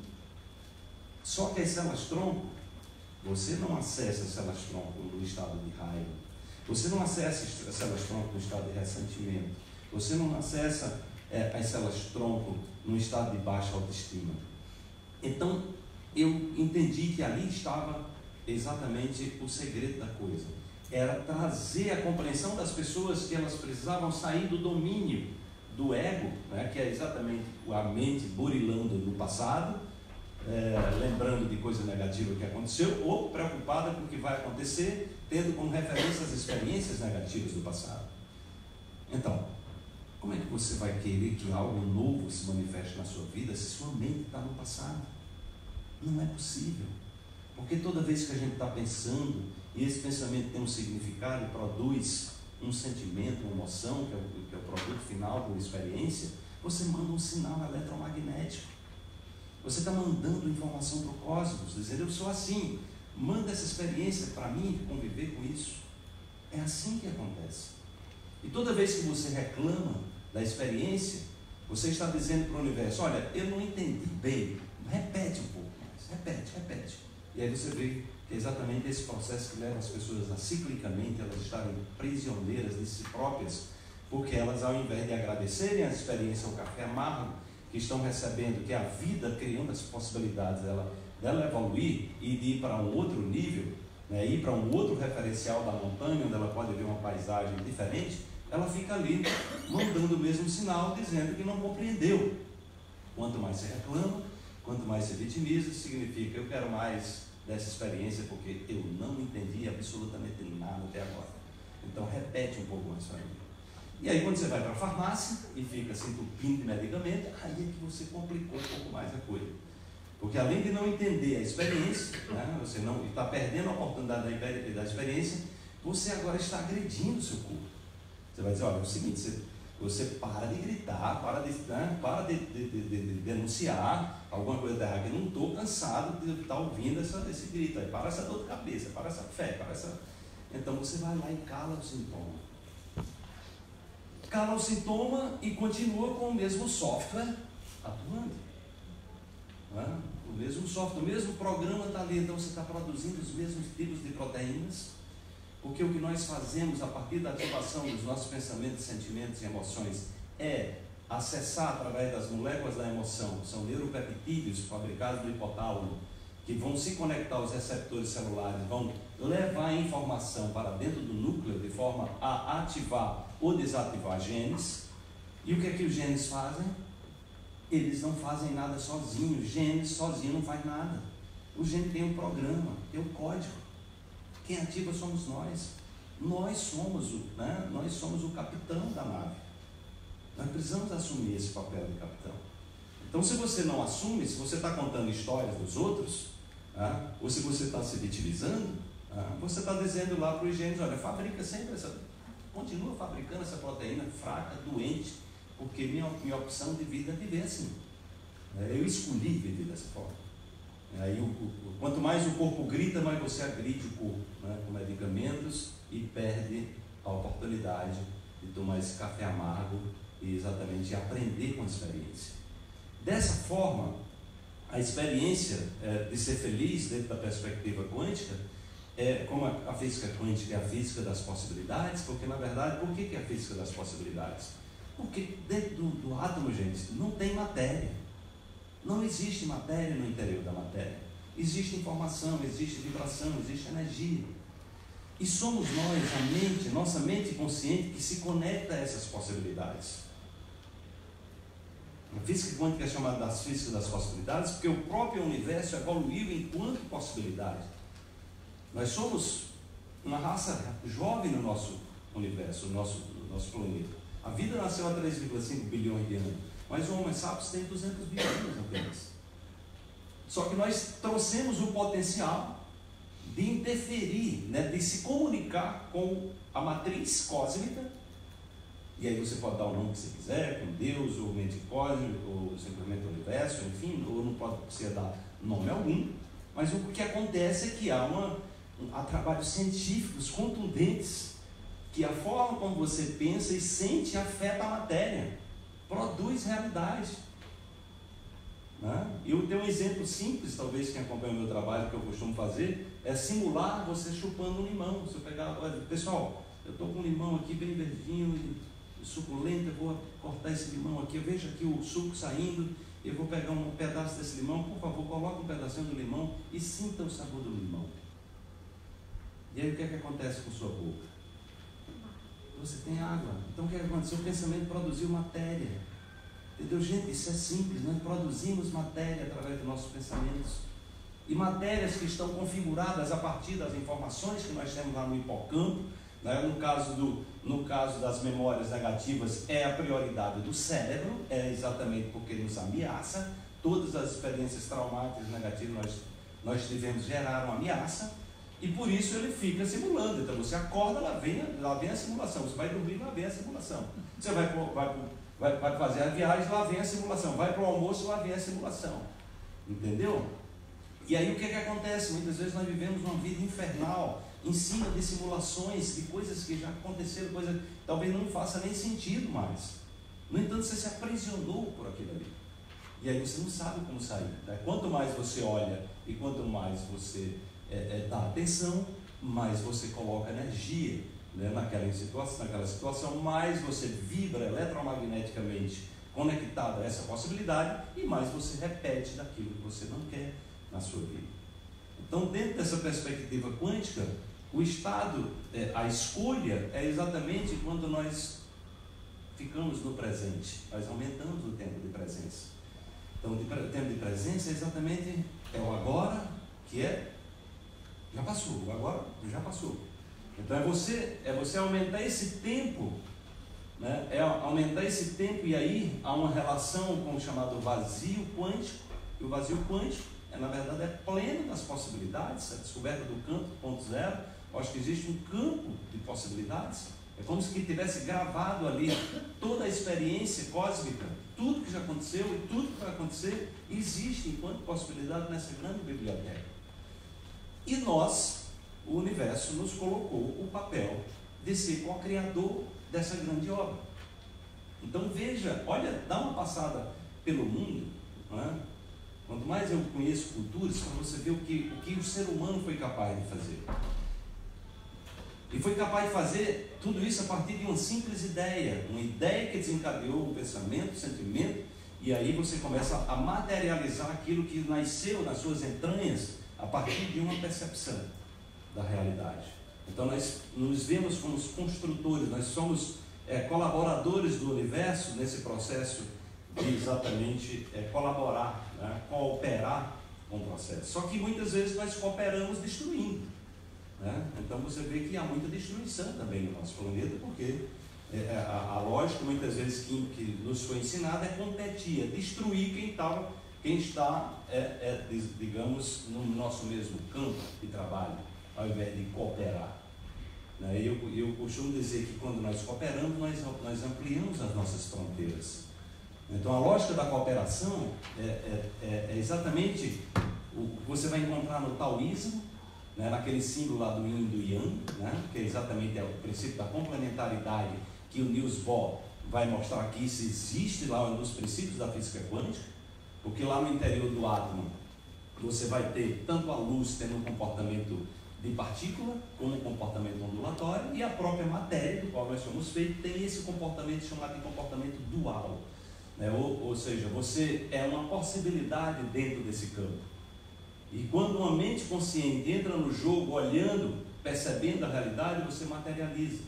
S5: Só que as células tronco, você não acessa as células tronco no estado de raiva, você não acessa as células tronco no estado de ressentimento, você não acessa é, as células tronco no estado de baixa autoestima. Então, eu entendi que ali estava exatamente o segredo da coisa. Era trazer a compreensão das pessoas que elas precisavam sair do domínio do ego, né, que é exatamente a mente burilando no passado, É, lembrando de coisa negativa que aconteceu, ou preocupada com o que vai acontecer, tendo como referência as experiências negativas do passado. Então, como é que você vai querer que algo novo se manifeste na sua vida se sua mente está no passado? Não é possível, porque toda vez que a gente está pensando, e esse pensamento tem um significado e produz um sentimento, uma emoção, que é o, que é o produto final da experiência, você manda um sinal eletromagnético. Você está mandando informação para o cosmos, dizendo, eu sou assim, manda essa experiência para mim, de conviver com isso. É assim que acontece. E toda vez que você reclama da experiência, você está dizendo para o universo, olha, eu não entendi bem, repete um pouco mais, repete, repete. E aí você vê que é exatamente esse processo que leva as pessoas a, ciclicamente, elas estarem prisioneiras de si próprias, porque elas, ao invés de agradecerem a experiência, o café amargo, que estão recebendo, que é a vida criando as possibilidades dela, dela evoluir e de ir para um outro nível, né, ir para um outro referencial da montanha, onde ela pode ver uma paisagem diferente, ela fica ali mandando o mesmo sinal, dizendo que não compreendeu. Quanto mais se reclama, quanto mais se vitimiza, significa eu quero mais dessa experiência, porque eu não entendi absolutamente nada até agora. Então repete um pouco mais para mim. E aí quando você vai para a farmácia e fica se entupindo de medicamento, aí é que você complicou um pouco mais a coisa. Porque além de não entender a experiência, né, você não está perdendo a oportunidade da experiência, você agora está agredindo o seu corpo. Você vai dizer, olha, é o seguinte, você, você para de gritar, para de, né, para de, de, de, de, de denunciar alguma coisa da errada, que eu não estou cansado de estar ouvindo essa, esse grito aí, para essa dor de cabeça, para essa fé, para essa... Então você vai lá e cala o sintoma. Cala o sintoma e continua com o mesmo software atuando. Não é? O mesmo software, o mesmo programa está ali, então você está produzindo os mesmos tipos de proteínas, porque o que nós fazemos a partir da ativação dos nossos pensamentos, sentimentos e emoções é acessar através das moléculas da emoção, que são neuropeptídeos fabricados no hipotálamo, que vão se conectar aos receptores celulares, vão levar a informação para dentro do núcleo de forma a ativar ou desativar genes. E o que é que os genes fazem? Eles não fazem nada sozinhos. Genes sozinho não faz nada. O gene tem um programa, tem um código. Quem ativa somos nós. Nós somos o, né? Nós somos o capitão da nave. Nós precisamos assumir esse papel de capitão. Então, se você não assume, se você está contando histórias dos outros, ah, ou se você está se vitimizando, ah, você está dizendo lá para os genes, olha, fabrica sempre essa, continua fabricando essa proteína fraca, doente, porque minha, minha opção de vida é viver assim. Eu escolhi viver dessa forma. Aí, o, o, quanto mais o corpo grita, mais você agride o corpo, né, com medicamentos, e perde a oportunidade de tomar esse café amargo e exatamente aprender com a experiência. Dessa forma, a experiência é, de ser feliz dentro da perspectiva quântica, é, como a, a física quântica é a física das possibilidades, porque na verdade, por que, que é a física das possibilidades? Porque dentro do, do átomo, gente, não tem matéria. Não existe matéria no interior da matéria. Existe informação, existe vibração, existe energia. E somos nós, a mente, nossa mente consciente, que se conecta a essas possibilidades. A física quântica é chamada das físicas das possibilidades, porque o próprio universo evoluiu enquanto possibilidade. Nós somos uma raça jovem no nosso universo, no nosso, no nosso planeta. A vida nasceu há três vírgula cinco bilhões de anos, mas o Homo sapiens tem duzentos bilhões apenas. Só que nós trouxemos o potencial de interferir, né, de se comunicar com a matriz cósmica. E aí você pode dar o nome que você quiser, com Deus, ou mente cósmica, ou simplesmente universo, enfim, ou não pode precisar dar nome algum. Mas o que acontece é que há, uma, há trabalhos científicos contundentes que a forma como você pensa e sente afeta a matéria, produz realidade. Né? Eu tenho um exemplo simples, talvez quem acompanha o meu trabalho, que eu costumo fazer, é simular você chupando um limão. Você pegar, olha, pessoal, eu estou com um limão aqui bem verdinho e suculento, eu vou cortar esse limão aqui, eu vejo aqui o suco saindo, eu vou pegar um pedaço desse limão, por favor, coloque um pedacinho do limão e sinta o sabor do limão. E aí o que é que acontece com sua boca? Você tem água. Então o que é que aconteceu? O pensamento produziu matéria. Entendeu, gente? Isso é simples, nós produzimos matéria através dos nossos pensamentos. E matérias que estão configuradas a partir das informações que nós temos lá no hipocampo. No caso, do, no caso das memórias negativas, é a prioridade do cérebro, é exatamente porque nos ameaça. Todas as experiências traumáticas negativas nós, nós tivemos gerar uma ameaça, e por isso ele fica simulando. Então você acorda, lá vem, lá vem a simulação. Você vai dormir, lá vem a simulação. Você vai, vai, vai, vai fazer a viagem, lá vem a simulação. Vai para o almoço, lá vem a simulação. Entendeu? E aí o que é que acontece? Muitas vezes nós vivemos uma vida infernal, em cima de simulações, de coisas que já aconteceram, coisas que talvez não faça nem sentido mais. No entanto, você se aprisionou por aquilo ali. E aí você não sabe como sair. Né? Quanto mais você olha e quanto mais você é, é, dá atenção, mais você coloca energia, né, naquela situação, naquela situação, mais você vibra eletromagneticamente conectado a essa possibilidade e mais você repete daquilo que você não quer na sua vida. Então, dentro dessa perspectiva quântica, o estado, é, a escolha é exatamente quando nós ficamos no presente, nós aumentamos o tempo de presença. Então, o tempo de presença é exatamente é o agora, que é já passou, o agora já passou. Então é você, é você aumentar esse tempo, né? É aumentar esse tempo, e aí há uma relação com o chamado vazio quântico, e o vazio quântico é, na verdade, é pleno das possibilidades, a descoberta do campo ponto zero. Eu acho que existe um campo de possibilidades, é como se tivesse gravado ali toda a experiência cósmica, tudo que já aconteceu e tudo que vai acontecer, existe enquanto possibilidade nessa grande biblioteca. E nós, o universo, nos colocou o papel de ser co-criador dessa grande obra. Então veja, olha, dá uma passada pelo mundo, não é? Quanto mais eu conheço culturas, para você ver o que, o que o ser humano foi capaz de fazer. E foi capaz de fazer tudo isso a partir de uma simples ideia, uma ideia que desencadeou o pensamento, o sentimento, e aí você começa a materializar aquilo que nasceu nas suas entranhas a partir de uma percepção da realidade. Então nós nos vemos como os construtores, nós somos é, colaboradores do universo nesse processo de exatamente é, colaborar, né, cooperar com o processo. Só que muitas vezes nós cooperamos destruindo. Né? Então você vê que há muita destruição também no nosso planeta, porque é, a, a lógica muitas vezes que, que nos foi ensinada é competir, é destruir quem, tá, quem está, é, é, digamos, no nosso mesmo campo de trabalho, ao invés de cooperar. Né? Eu, eu costumo dizer que quando nós cooperamos, nós, nós ampliamos as nossas fronteiras. Então a lógica da cooperação é, é, é exatamente o que você vai encontrar no taoísmo, né, naquele símbolo lá do yin e do yang, né, que é exatamente é o princípio da complementaridade, que o Niels Bohr vai mostrar que isso existe lá nos princípios da física quântica, porque lá no interior do átomo você vai ter tanto a luz tendo um comportamento de partícula, como um comportamento ondulatório, e a própria matéria, do qual nós somos feitos, tem esse comportamento chamado de comportamento dual. Né? Ou, ou seja, você é uma possibilidade dentro desse campo. E quando uma mente consciente entra no jogo, olhando, percebendo a realidade, você materializa.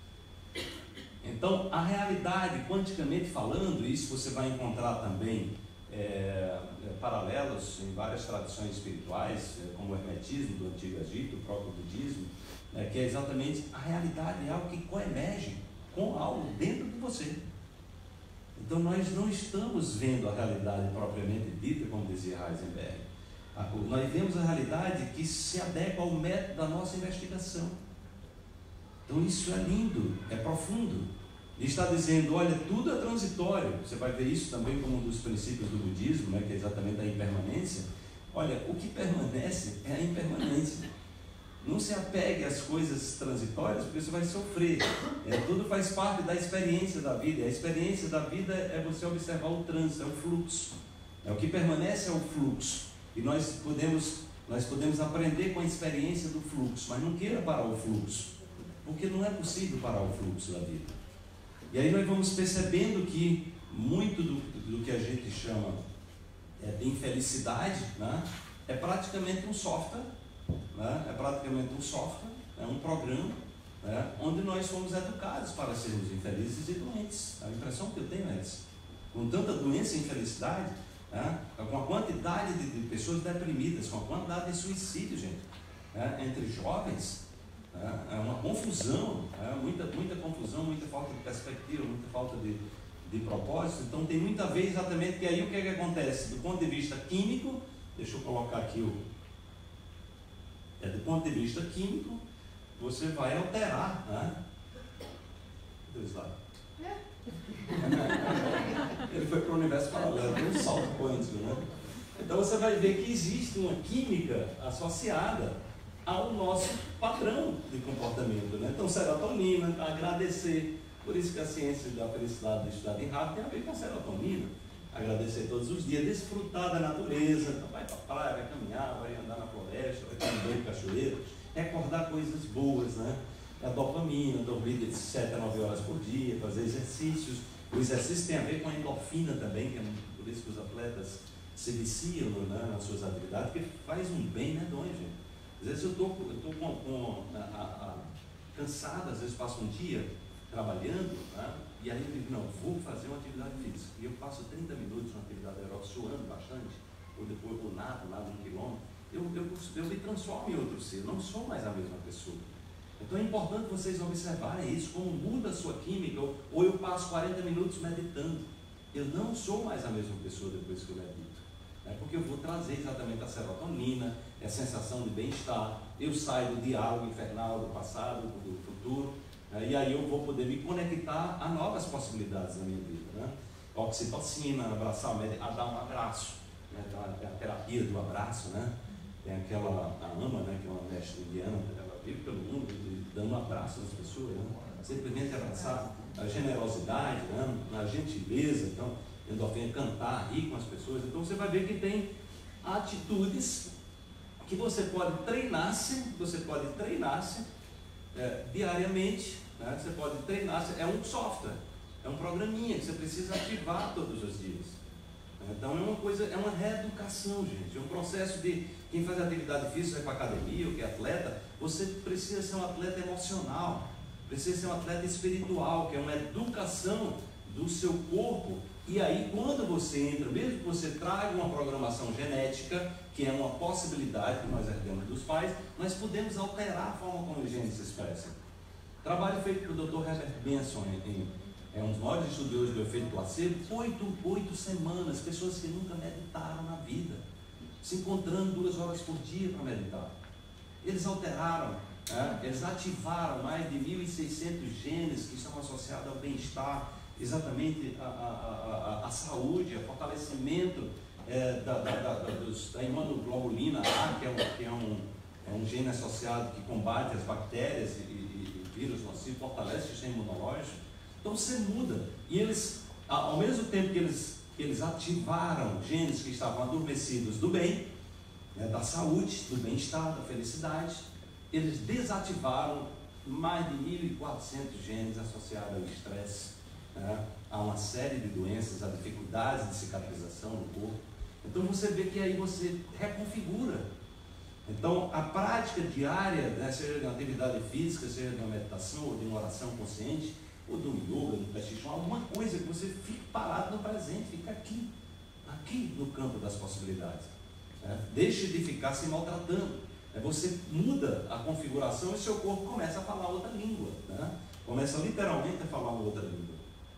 S5: Então, a realidade, quanticamente falando, isso você vai encontrar também é, é, paralelos em várias tradições espirituais, é, como o hermetismo do Antigo Egito, o próprio budismo, né, que é exatamente a realidade, é algo que coemerge com algo dentro de você. Então, nós não estamos vendo a realidade propriamente dita, como dizia Heisenberg. Nós vemos a realidade que se adequa ao método da nossa investigação. Então isso é lindo, é profundo. E está dizendo, olha, tudo é transitório. Você vai ver isso também como um dos princípios do budismo, né, que é exatamente a impermanência. Olha, o que permanece é a impermanência. Não se apegue às coisas transitórias, porque você vai sofrer. É, tudo faz parte da experiência da vida. E a experiência da vida é você observar o trânsito, é o fluxo. É, o que permanece é o fluxo. E nós podemos, nós podemos aprender com a experiência do fluxo, mas não queira parar o fluxo, porque não é possível parar o fluxo da vida. E aí nós vamos percebendo que muito do, do que a gente chama é, de infelicidade, né, é praticamente um software, né, é praticamente um software, é um programa, né, onde nós fomos educados para sermos infelizes e doentes. A impressão que eu tenho é essa. Com tanta doença e infelicidade, né, com a quantidade de, de pessoas deprimidas, com a quantidade de suicídio, gente, né, entre jovens, né, é uma confusão, né, muita, muita confusão, muita falta de perspectiva, muita falta de, de propósito. Então tem muita vez exatamente que aí o que, é que acontece? Do ponto de vista químico, deixa eu colocar aqui o... É, do ponto de vista químico, você vai alterar, né? Dois lados. Ele foi para o universo paralelo, tem um salto quântico, né? Então você vai ver que existe uma química associada ao nosso padrão de comportamento, né? Então, serotonina, agradecer. Por isso que a ciência da felicidade do estado errado tem a ver com a serotonina. Agradecer todos os dias, desfrutar da natureza. Então, vai para a praia, vai caminhar, vai andar na floresta, vai tomar banho de cachoeira. Recordar coisas boas, né? A dopamina, dormir de sete a nove horas por dia, fazer exercícios. O exercício tem a ver com a endorfina também, que é por isso que os atletas se viciam, né, nas suas atividades, porque faz um bem medonho, gente. Às vezes eu estou com, com a, a, a, cansado, às vezes passo um dia trabalhando, né, e aí eu digo, não, vou fazer uma atividade física. E eu passo trinta minutos na atividade aeróbica, suando bastante, ou depois eu nado, nado um quilômetro, eu, eu, eu me transformo em outro ser, eu não sou mais a mesma pessoa. Então é importante vocês observarem isso, como muda a sua química, ou, ou eu passo quarenta minutos meditando. Eu não sou mais a mesma pessoa depois que eu medito. É porque eu vou trazer exatamente a serotonina, a sensação de bem-estar, eu saio do diálogo infernal do passado, do futuro, né? E aí eu vou poder me conectar a novas possibilidades na minha vida, né? Oxitocina, abraçar, a dar um abraço, né? Tem a terapia do abraço, né? Tem aquela, a Ama, né? Que é uma mestre indiana, ela vive pelo mundo dando um abraço às pessoas, né? Simplesmente abraçar a generosidade, né? A gentileza, então, endorfina, cantar, rir com as pessoas. Então você vai ver que tem atitudes que você pode treinar-se, você pode treinar-se é, diariamente, né? Você pode treinar-se, é um software, é um programinha que você precisa ativar todos os dias. Então é uma coisa, é uma reeducação, gente, é um processo de quem faz atividade física, vai para academia, ou que é atleta, você precisa ser um atleta emocional, precisa ser um atleta espiritual, que é uma educação do seu corpo. E aí quando você entra, mesmo que você traga uma programação genética, que é uma possibilidade que nós herdamos dos pais, nós podemos alterar a forma como os genes se expressam. Trabalho feito pelo doutor Herbert Benson, em, em, é um dos maiores estudiosos do efeito placebo, oito, oito semanas, pessoas que nunca meditaram na vida, se encontrando duas horas por dia para meditar. Eles alteraram, é, eles ativaram mais de mil e seiscentos genes que estão associados ao bem-estar, exatamente a, a, a, a saúde, ao fortalecimento é, da, da, da, dos, da imunoglobulina A, que, é um, que é, um, é um gene associado que combate as bactérias e, e, e vírus nocivos, fortalece o sistema imunológico. Então você muda. E eles, ao mesmo tempo que eles, que eles ativaram genes que estavam adormecidos do bem, né, da saúde, do bem-estar, da felicidade, eles desativaram mais de mil e quatrocentos genes associados ao estresse, né, a uma série de doenças, a dificuldades de cicatrização no corpo. Então você vê que aí você reconfigura. Então a prática diária, né, seja de uma atividade física, seja de uma meditação, ou de uma oração consciente, ou de um yoga, do tai chi chuan, alguma coisa que você fique parado no presente, fica aqui, aqui no campo das possibilidades. Né? Deixe de ficar se maltratando. Né? Você muda a configuração e seu corpo começa a falar outra língua. Né? Começa literalmente a falar uma outra língua.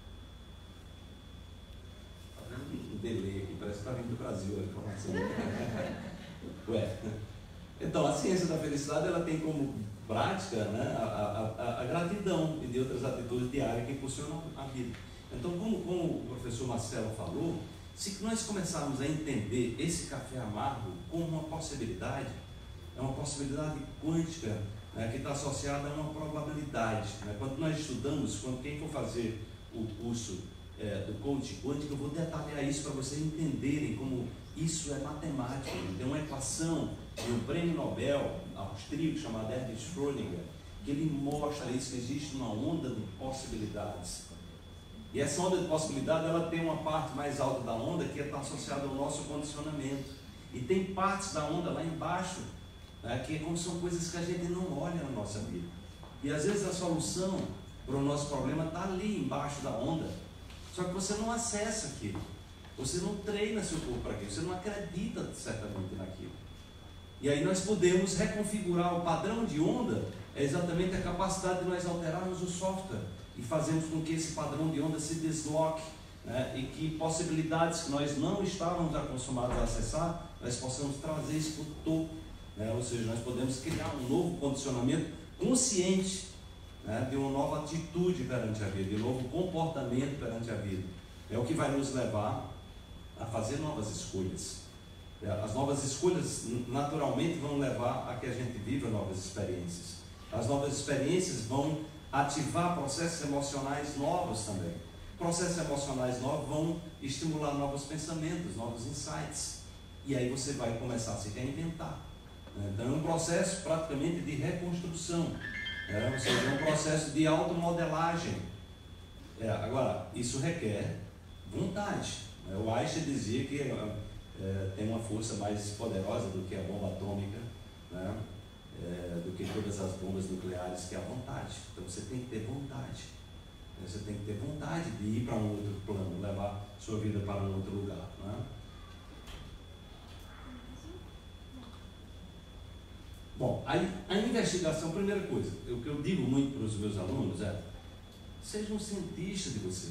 S5: Está vendo um delay aqui, parece que está vindo do Brasil a informação. Ué. Então, a ciência da felicidade ela tem como prática, né, a, a, a gratidão e de outras atitudes diárias que impulsionam a vida. Então, como, como o professor Marcelo falou, se nós começarmos a entender esse café amargo como uma possibilidade, é uma possibilidade quântica, né, que está associada a uma probabilidade. Né? Quando nós estudamos, quando quem for fazer o curso é, do coaching quântico, eu vou detalhar isso para vocês entenderem como isso é matemática. Tem uma equação de um prêmio Nobel austríaco chamado Erwin Schrödinger, que ele mostra isso, que existe uma onda de possibilidades. E essa onda de possibilidade, ela tem uma parte mais alta da onda que está associada ao nosso condicionamento. E tem partes da onda lá embaixo, né, que é como são coisas que a gente não olha na nossa vida. E às vezes a solução para o nosso problema está ali embaixo da onda, só que você não acessa aquilo. Você não treina seu corpo para aquilo, você não acredita certamente naquilo. E aí nós podemos reconfigurar o padrão de onda, é exatamente a capacidade de nós alterarmos o software e fazermos com que esse padrão de onda se desloque, né, e que possibilidades que nós não estávamos acostumados a acessar, nós possamos trazer isso para o topo, né, ou seja, nós podemos criar um novo condicionamento consciente, né, de uma nova atitude perante a vida, de um novo comportamento perante a vida. É o que vai nos levar a fazer novas escolhas. As novas escolhas naturalmente vão levar a que a gente viva novas experiências. As novas experiências vão ativar processos emocionais novos também. Processos emocionais novos vão estimular novos pensamentos, novos insights. E aí você vai começar a se reinventar. Então é um processo praticamente de reconstrução. É, ou seja, é um processo de automodelagem. É, agora, isso requer vontade. O Einstein dizia que é, tem uma força mais poderosa do que a bomba atômica, né? É, do que todas as bombas nucleares, que é a vontade. Então você tem que ter vontade. Você tem que ter vontade de ir para um outro plano, levar sua vida para um outro lugar. Né? Bom, aí a investigação, primeira coisa, o que eu digo muito para os meus alunos é: seja um cientista de você.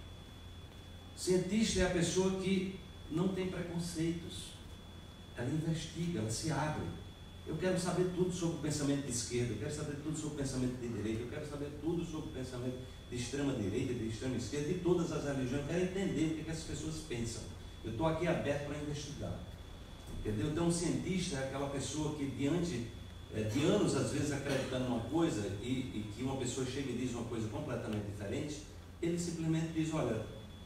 S5: Cientista é a pessoa que não tem preconceitos. Ela investiga, ela se abre. Eu quero saber tudo sobre o pensamento de esquerda, eu quero saber tudo sobre o pensamento de direita, eu quero saber tudo sobre o pensamento de extrema direita, de extrema esquerda, de todas as religiões. Eu quero entender o que, é que as pessoas pensam. Eu estou aqui aberto para investigar. Entendeu? Então, um cientista é aquela pessoa que, diante é, de anos, às vezes, acreditando numa coisa e, e que uma pessoa chega e diz uma coisa completamente diferente, ele simplesmente diz: olha,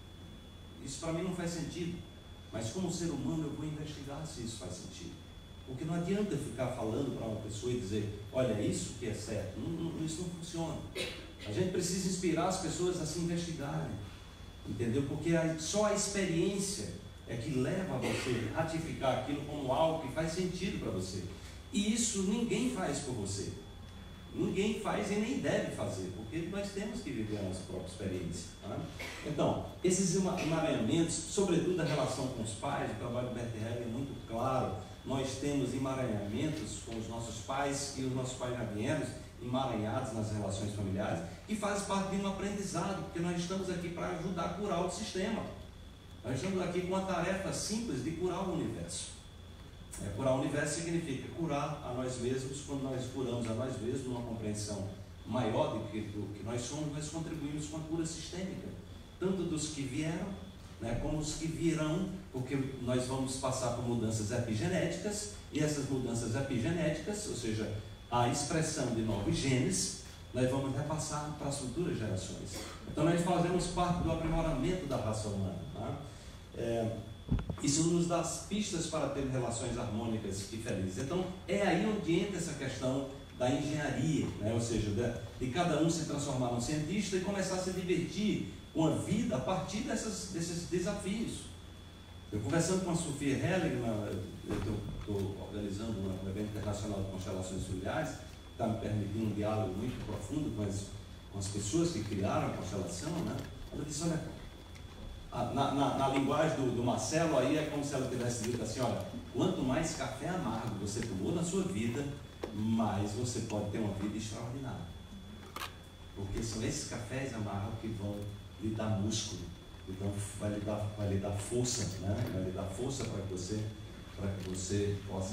S5: isso para mim não faz sentido, mas como ser humano eu vou investigar se isso faz sentido. Porque não adianta ficar falando para uma pessoa e dizer: olha, é isso que é certo. Não, não, isso não funciona. A gente precisa inspirar as pessoas a se investigarem, entendeu? Porque a, só a experiência é que leva a você a ratificar aquilo como algo que faz sentido para você. E isso ninguém faz por você. Ninguém faz e nem deve fazer, porque nós temos que viver a nossa própria experiência. Tá? Então, esses emaranhamentos, sobretudo a relação com os pais, o trabalho do Bert Hellinger é muito claro. Nós temos emaranhamentos com os nossos pais, e os nossos pais já vieram emaranhados nas relações familiares, que faz parte de um aprendizado, porque nós estamos aqui para ajudar a curar o sistema. Nós estamos aqui com uma tarefa simples de curar o universo. É, curar o universo significa curar a nós mesmos. Quando nós curamos a nós mesmos, numa compreensão maior do que, do que nós somos, nós contribuímos com a cura sistêmica, tanto dos que vieram, né, como os que virão, porque nós vamos passar por mudanças epigenéticas, e essas mudanças epigenéticas, ou seja, a expressão de novos genes, nós vamos repassar para as futuras gerações. Então nós fazemos parte do aprimoramento da raça humana. Tá? É, isso nos dá pistas para ter relações harmônicas e felizes. Então é aí onde entra essa questão da engenharia, né? Ou seja, de, de cada um se transformar num cientista e começar a se divertir com a vida a partir dessas, desses desafios. Eu conversando com a Sophia Hellinger, eu estou organizando um evento internacional de constelações familiares, está me permitindo um diálogo muito profundo com as, com as pessoas que criaram a constelação, né? Ela disse: olha, na, na, na linguagem do, do Marcelo, aí é como se ela tivesse dito assim: olha, quanto mais café amargo você tomou na sua vida, mais você pode ter uma vida extraordinária. Porque são esses cafés amargos que vão lhe dar músculo, então vai lhe dar, vai lhe dar força, né? Vai lhe dar força para que você, para que você possa,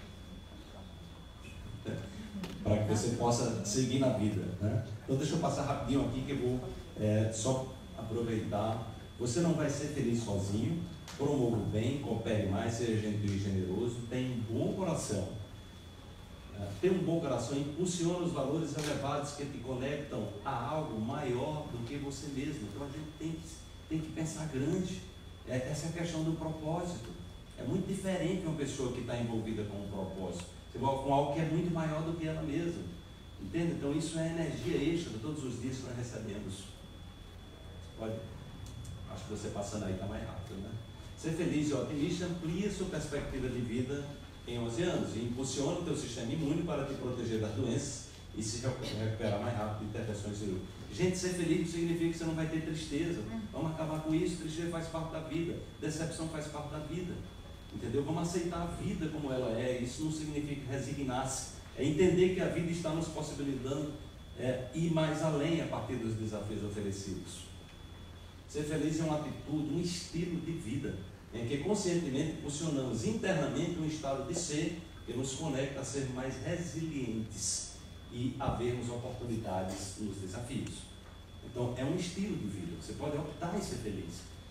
S5: para que você possa seguir na vida, né? Então deixa eu passar rapidinho aqui que eu vou é, só aproveitar. Você não vai ser feliz sozinho. Promova o bem, coopere mais, seja gentil e generoso, tenha um bom coração. Ter um bom coração impulsiona os valores elevados que te conectam a algo maior do que você mesmo. Então a gente tem que, tem que pensar grande. É, essa é a questão do propósito. É muito diferente uma pessoa que está envolvida com um propósito, com algo que é muito maior do que ela mesma. Entende? Então isso é energia extra de todos os dias que nós recebemos. Pode? Acho que você passando aí está mais rápido, né? Ser feliz e otimista amplia sua perspectiva de vida em onze anos e impulsiona o teu sistema imune para te proteger das doenças e se recuperar mais rápido de intervenções cirúrgicas. Gente, ser feliz não significa que você não vai ter tristeza. Vamos acabar com isso. Tristeza faz parte da vida, decepção faz parte da vida, entendeu? Vamos aceitar a vida como ela é. Isso não significa resignar-se, é entender que a vida está nos possibilitando é, ir mais além a partir dos desafios oferecidos. Ser feliz é uma atitude, um estilo de vida em que conscientemente impulsionamos internamente um estado de ser que nos conecta a ser mais resilientes e a vermos oportunidades nos desafios. Então é um estilo de vida. Você pode optar em ser feliz,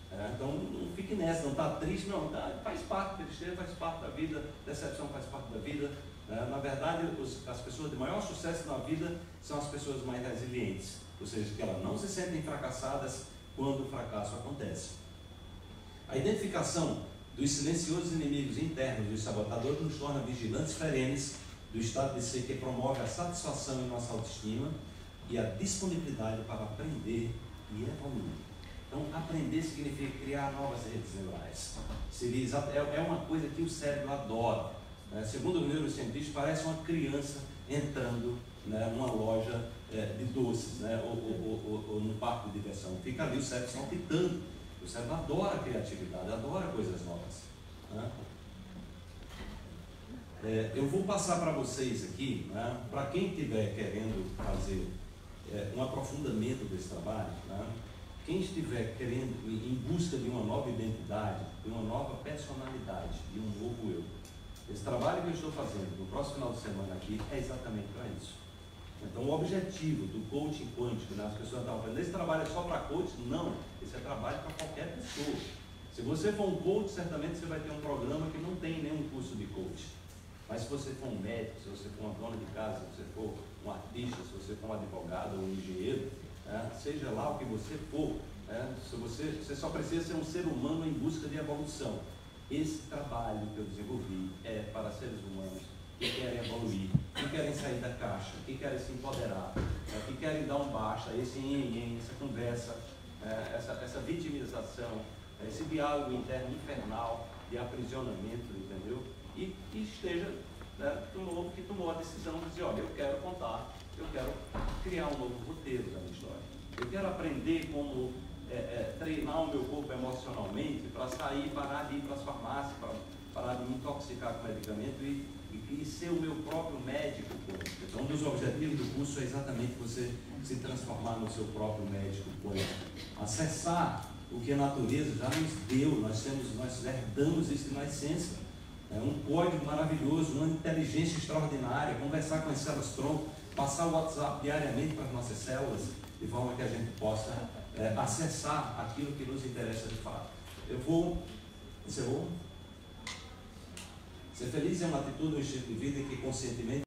S5: É, então não fique nessa, não está triste, não, tá, faz parte, tristeza faz parte da vida, decepção faz parte da vida. É, na verdade, os, as pessoas de maior sucesso na vida são as pessoas mais resilientes, ou seja, que elas não se sentem fracassadas quando o fracasso acontece. A identificação dos silenciosos inimigos internos dos sabotadores nos torna vigilantes perenes do estado de ser que promove a satisfação em nossa autoestima e a disponibilidade para aprender e evoluir. Então, aprender significa criar novas redes neurais. Seria, é uma coisa que o cérebro adora. Né? Segundo os neurocientistas, parece uma criança entrando, né, numa loja é, de doces, né, ou, ou, ou, ou num parque de diversão. Fica ali o cérebro saltitando. O cérebro adora criatividade, adora coisas novas. Né? É, eu vou passar para vocês aqui, né, para quem estiver querendo fazer é, um aprofundamento desse trabalho, né, quem estiver querendo, em busca de uma nova identidade, de uma nova personalidade, de um novo eu. Esse trabalho que eu estou fazendo no próximo final de semana aqui é exatamente para isso. Então, o objetivo do coaching quântico, né, as pessoas estão falando, esse trabalho é só para coach? Não, esse é trabalho para qualquer pessoa. Se você for um coach, certamente você vai ter um programa que não tem nenhum curso de coach. Mas se você for um médico, se você for uma dona de casa, se você for um artista, se você for um advogado ou um engenheiro, né, seja lá o que você for, né, se você, você só precisa ser um ser humano em busca de evolução. Esse trabalho que eu desenvolvi é para seres humanos que querem evoluir, que querem sair da caixa, que querem se empoderar, né, que querem dar um basta, esse nhen, essa conversa, é, essa, essa vitimização, esse diálogo interno infernal de aprisionamento, entendeu? E que esteja, né, tomou, que tomou a decisão de dizer, olha, eu quero contar, eu quero criar um novo roteiro da minha história. Eu quero aprender como é, é, treinar o meu corpo emocionalmente para sair, parar de ir para as farmácias, para parar de me intoxicar com medicamento e, e, e ser o meu próprio médico. Então, um dos objetivos do curso é exatamente você se transformar no seu próprio médico quântico. Acessar o que a natureza já nos deu, nós, temos, nós herdamos isso na essência. É um código maravilhoso, uma inteligência extraordinária, conversar com as células-tronco, passar o WhatsApp diariamente para as nossas células, de forma que a gente possa é, acessar aquilo que nos interessa de fato. Eu vou... Encerrou? Ser feliz é uma atitude, um estilo de vida que conscientemente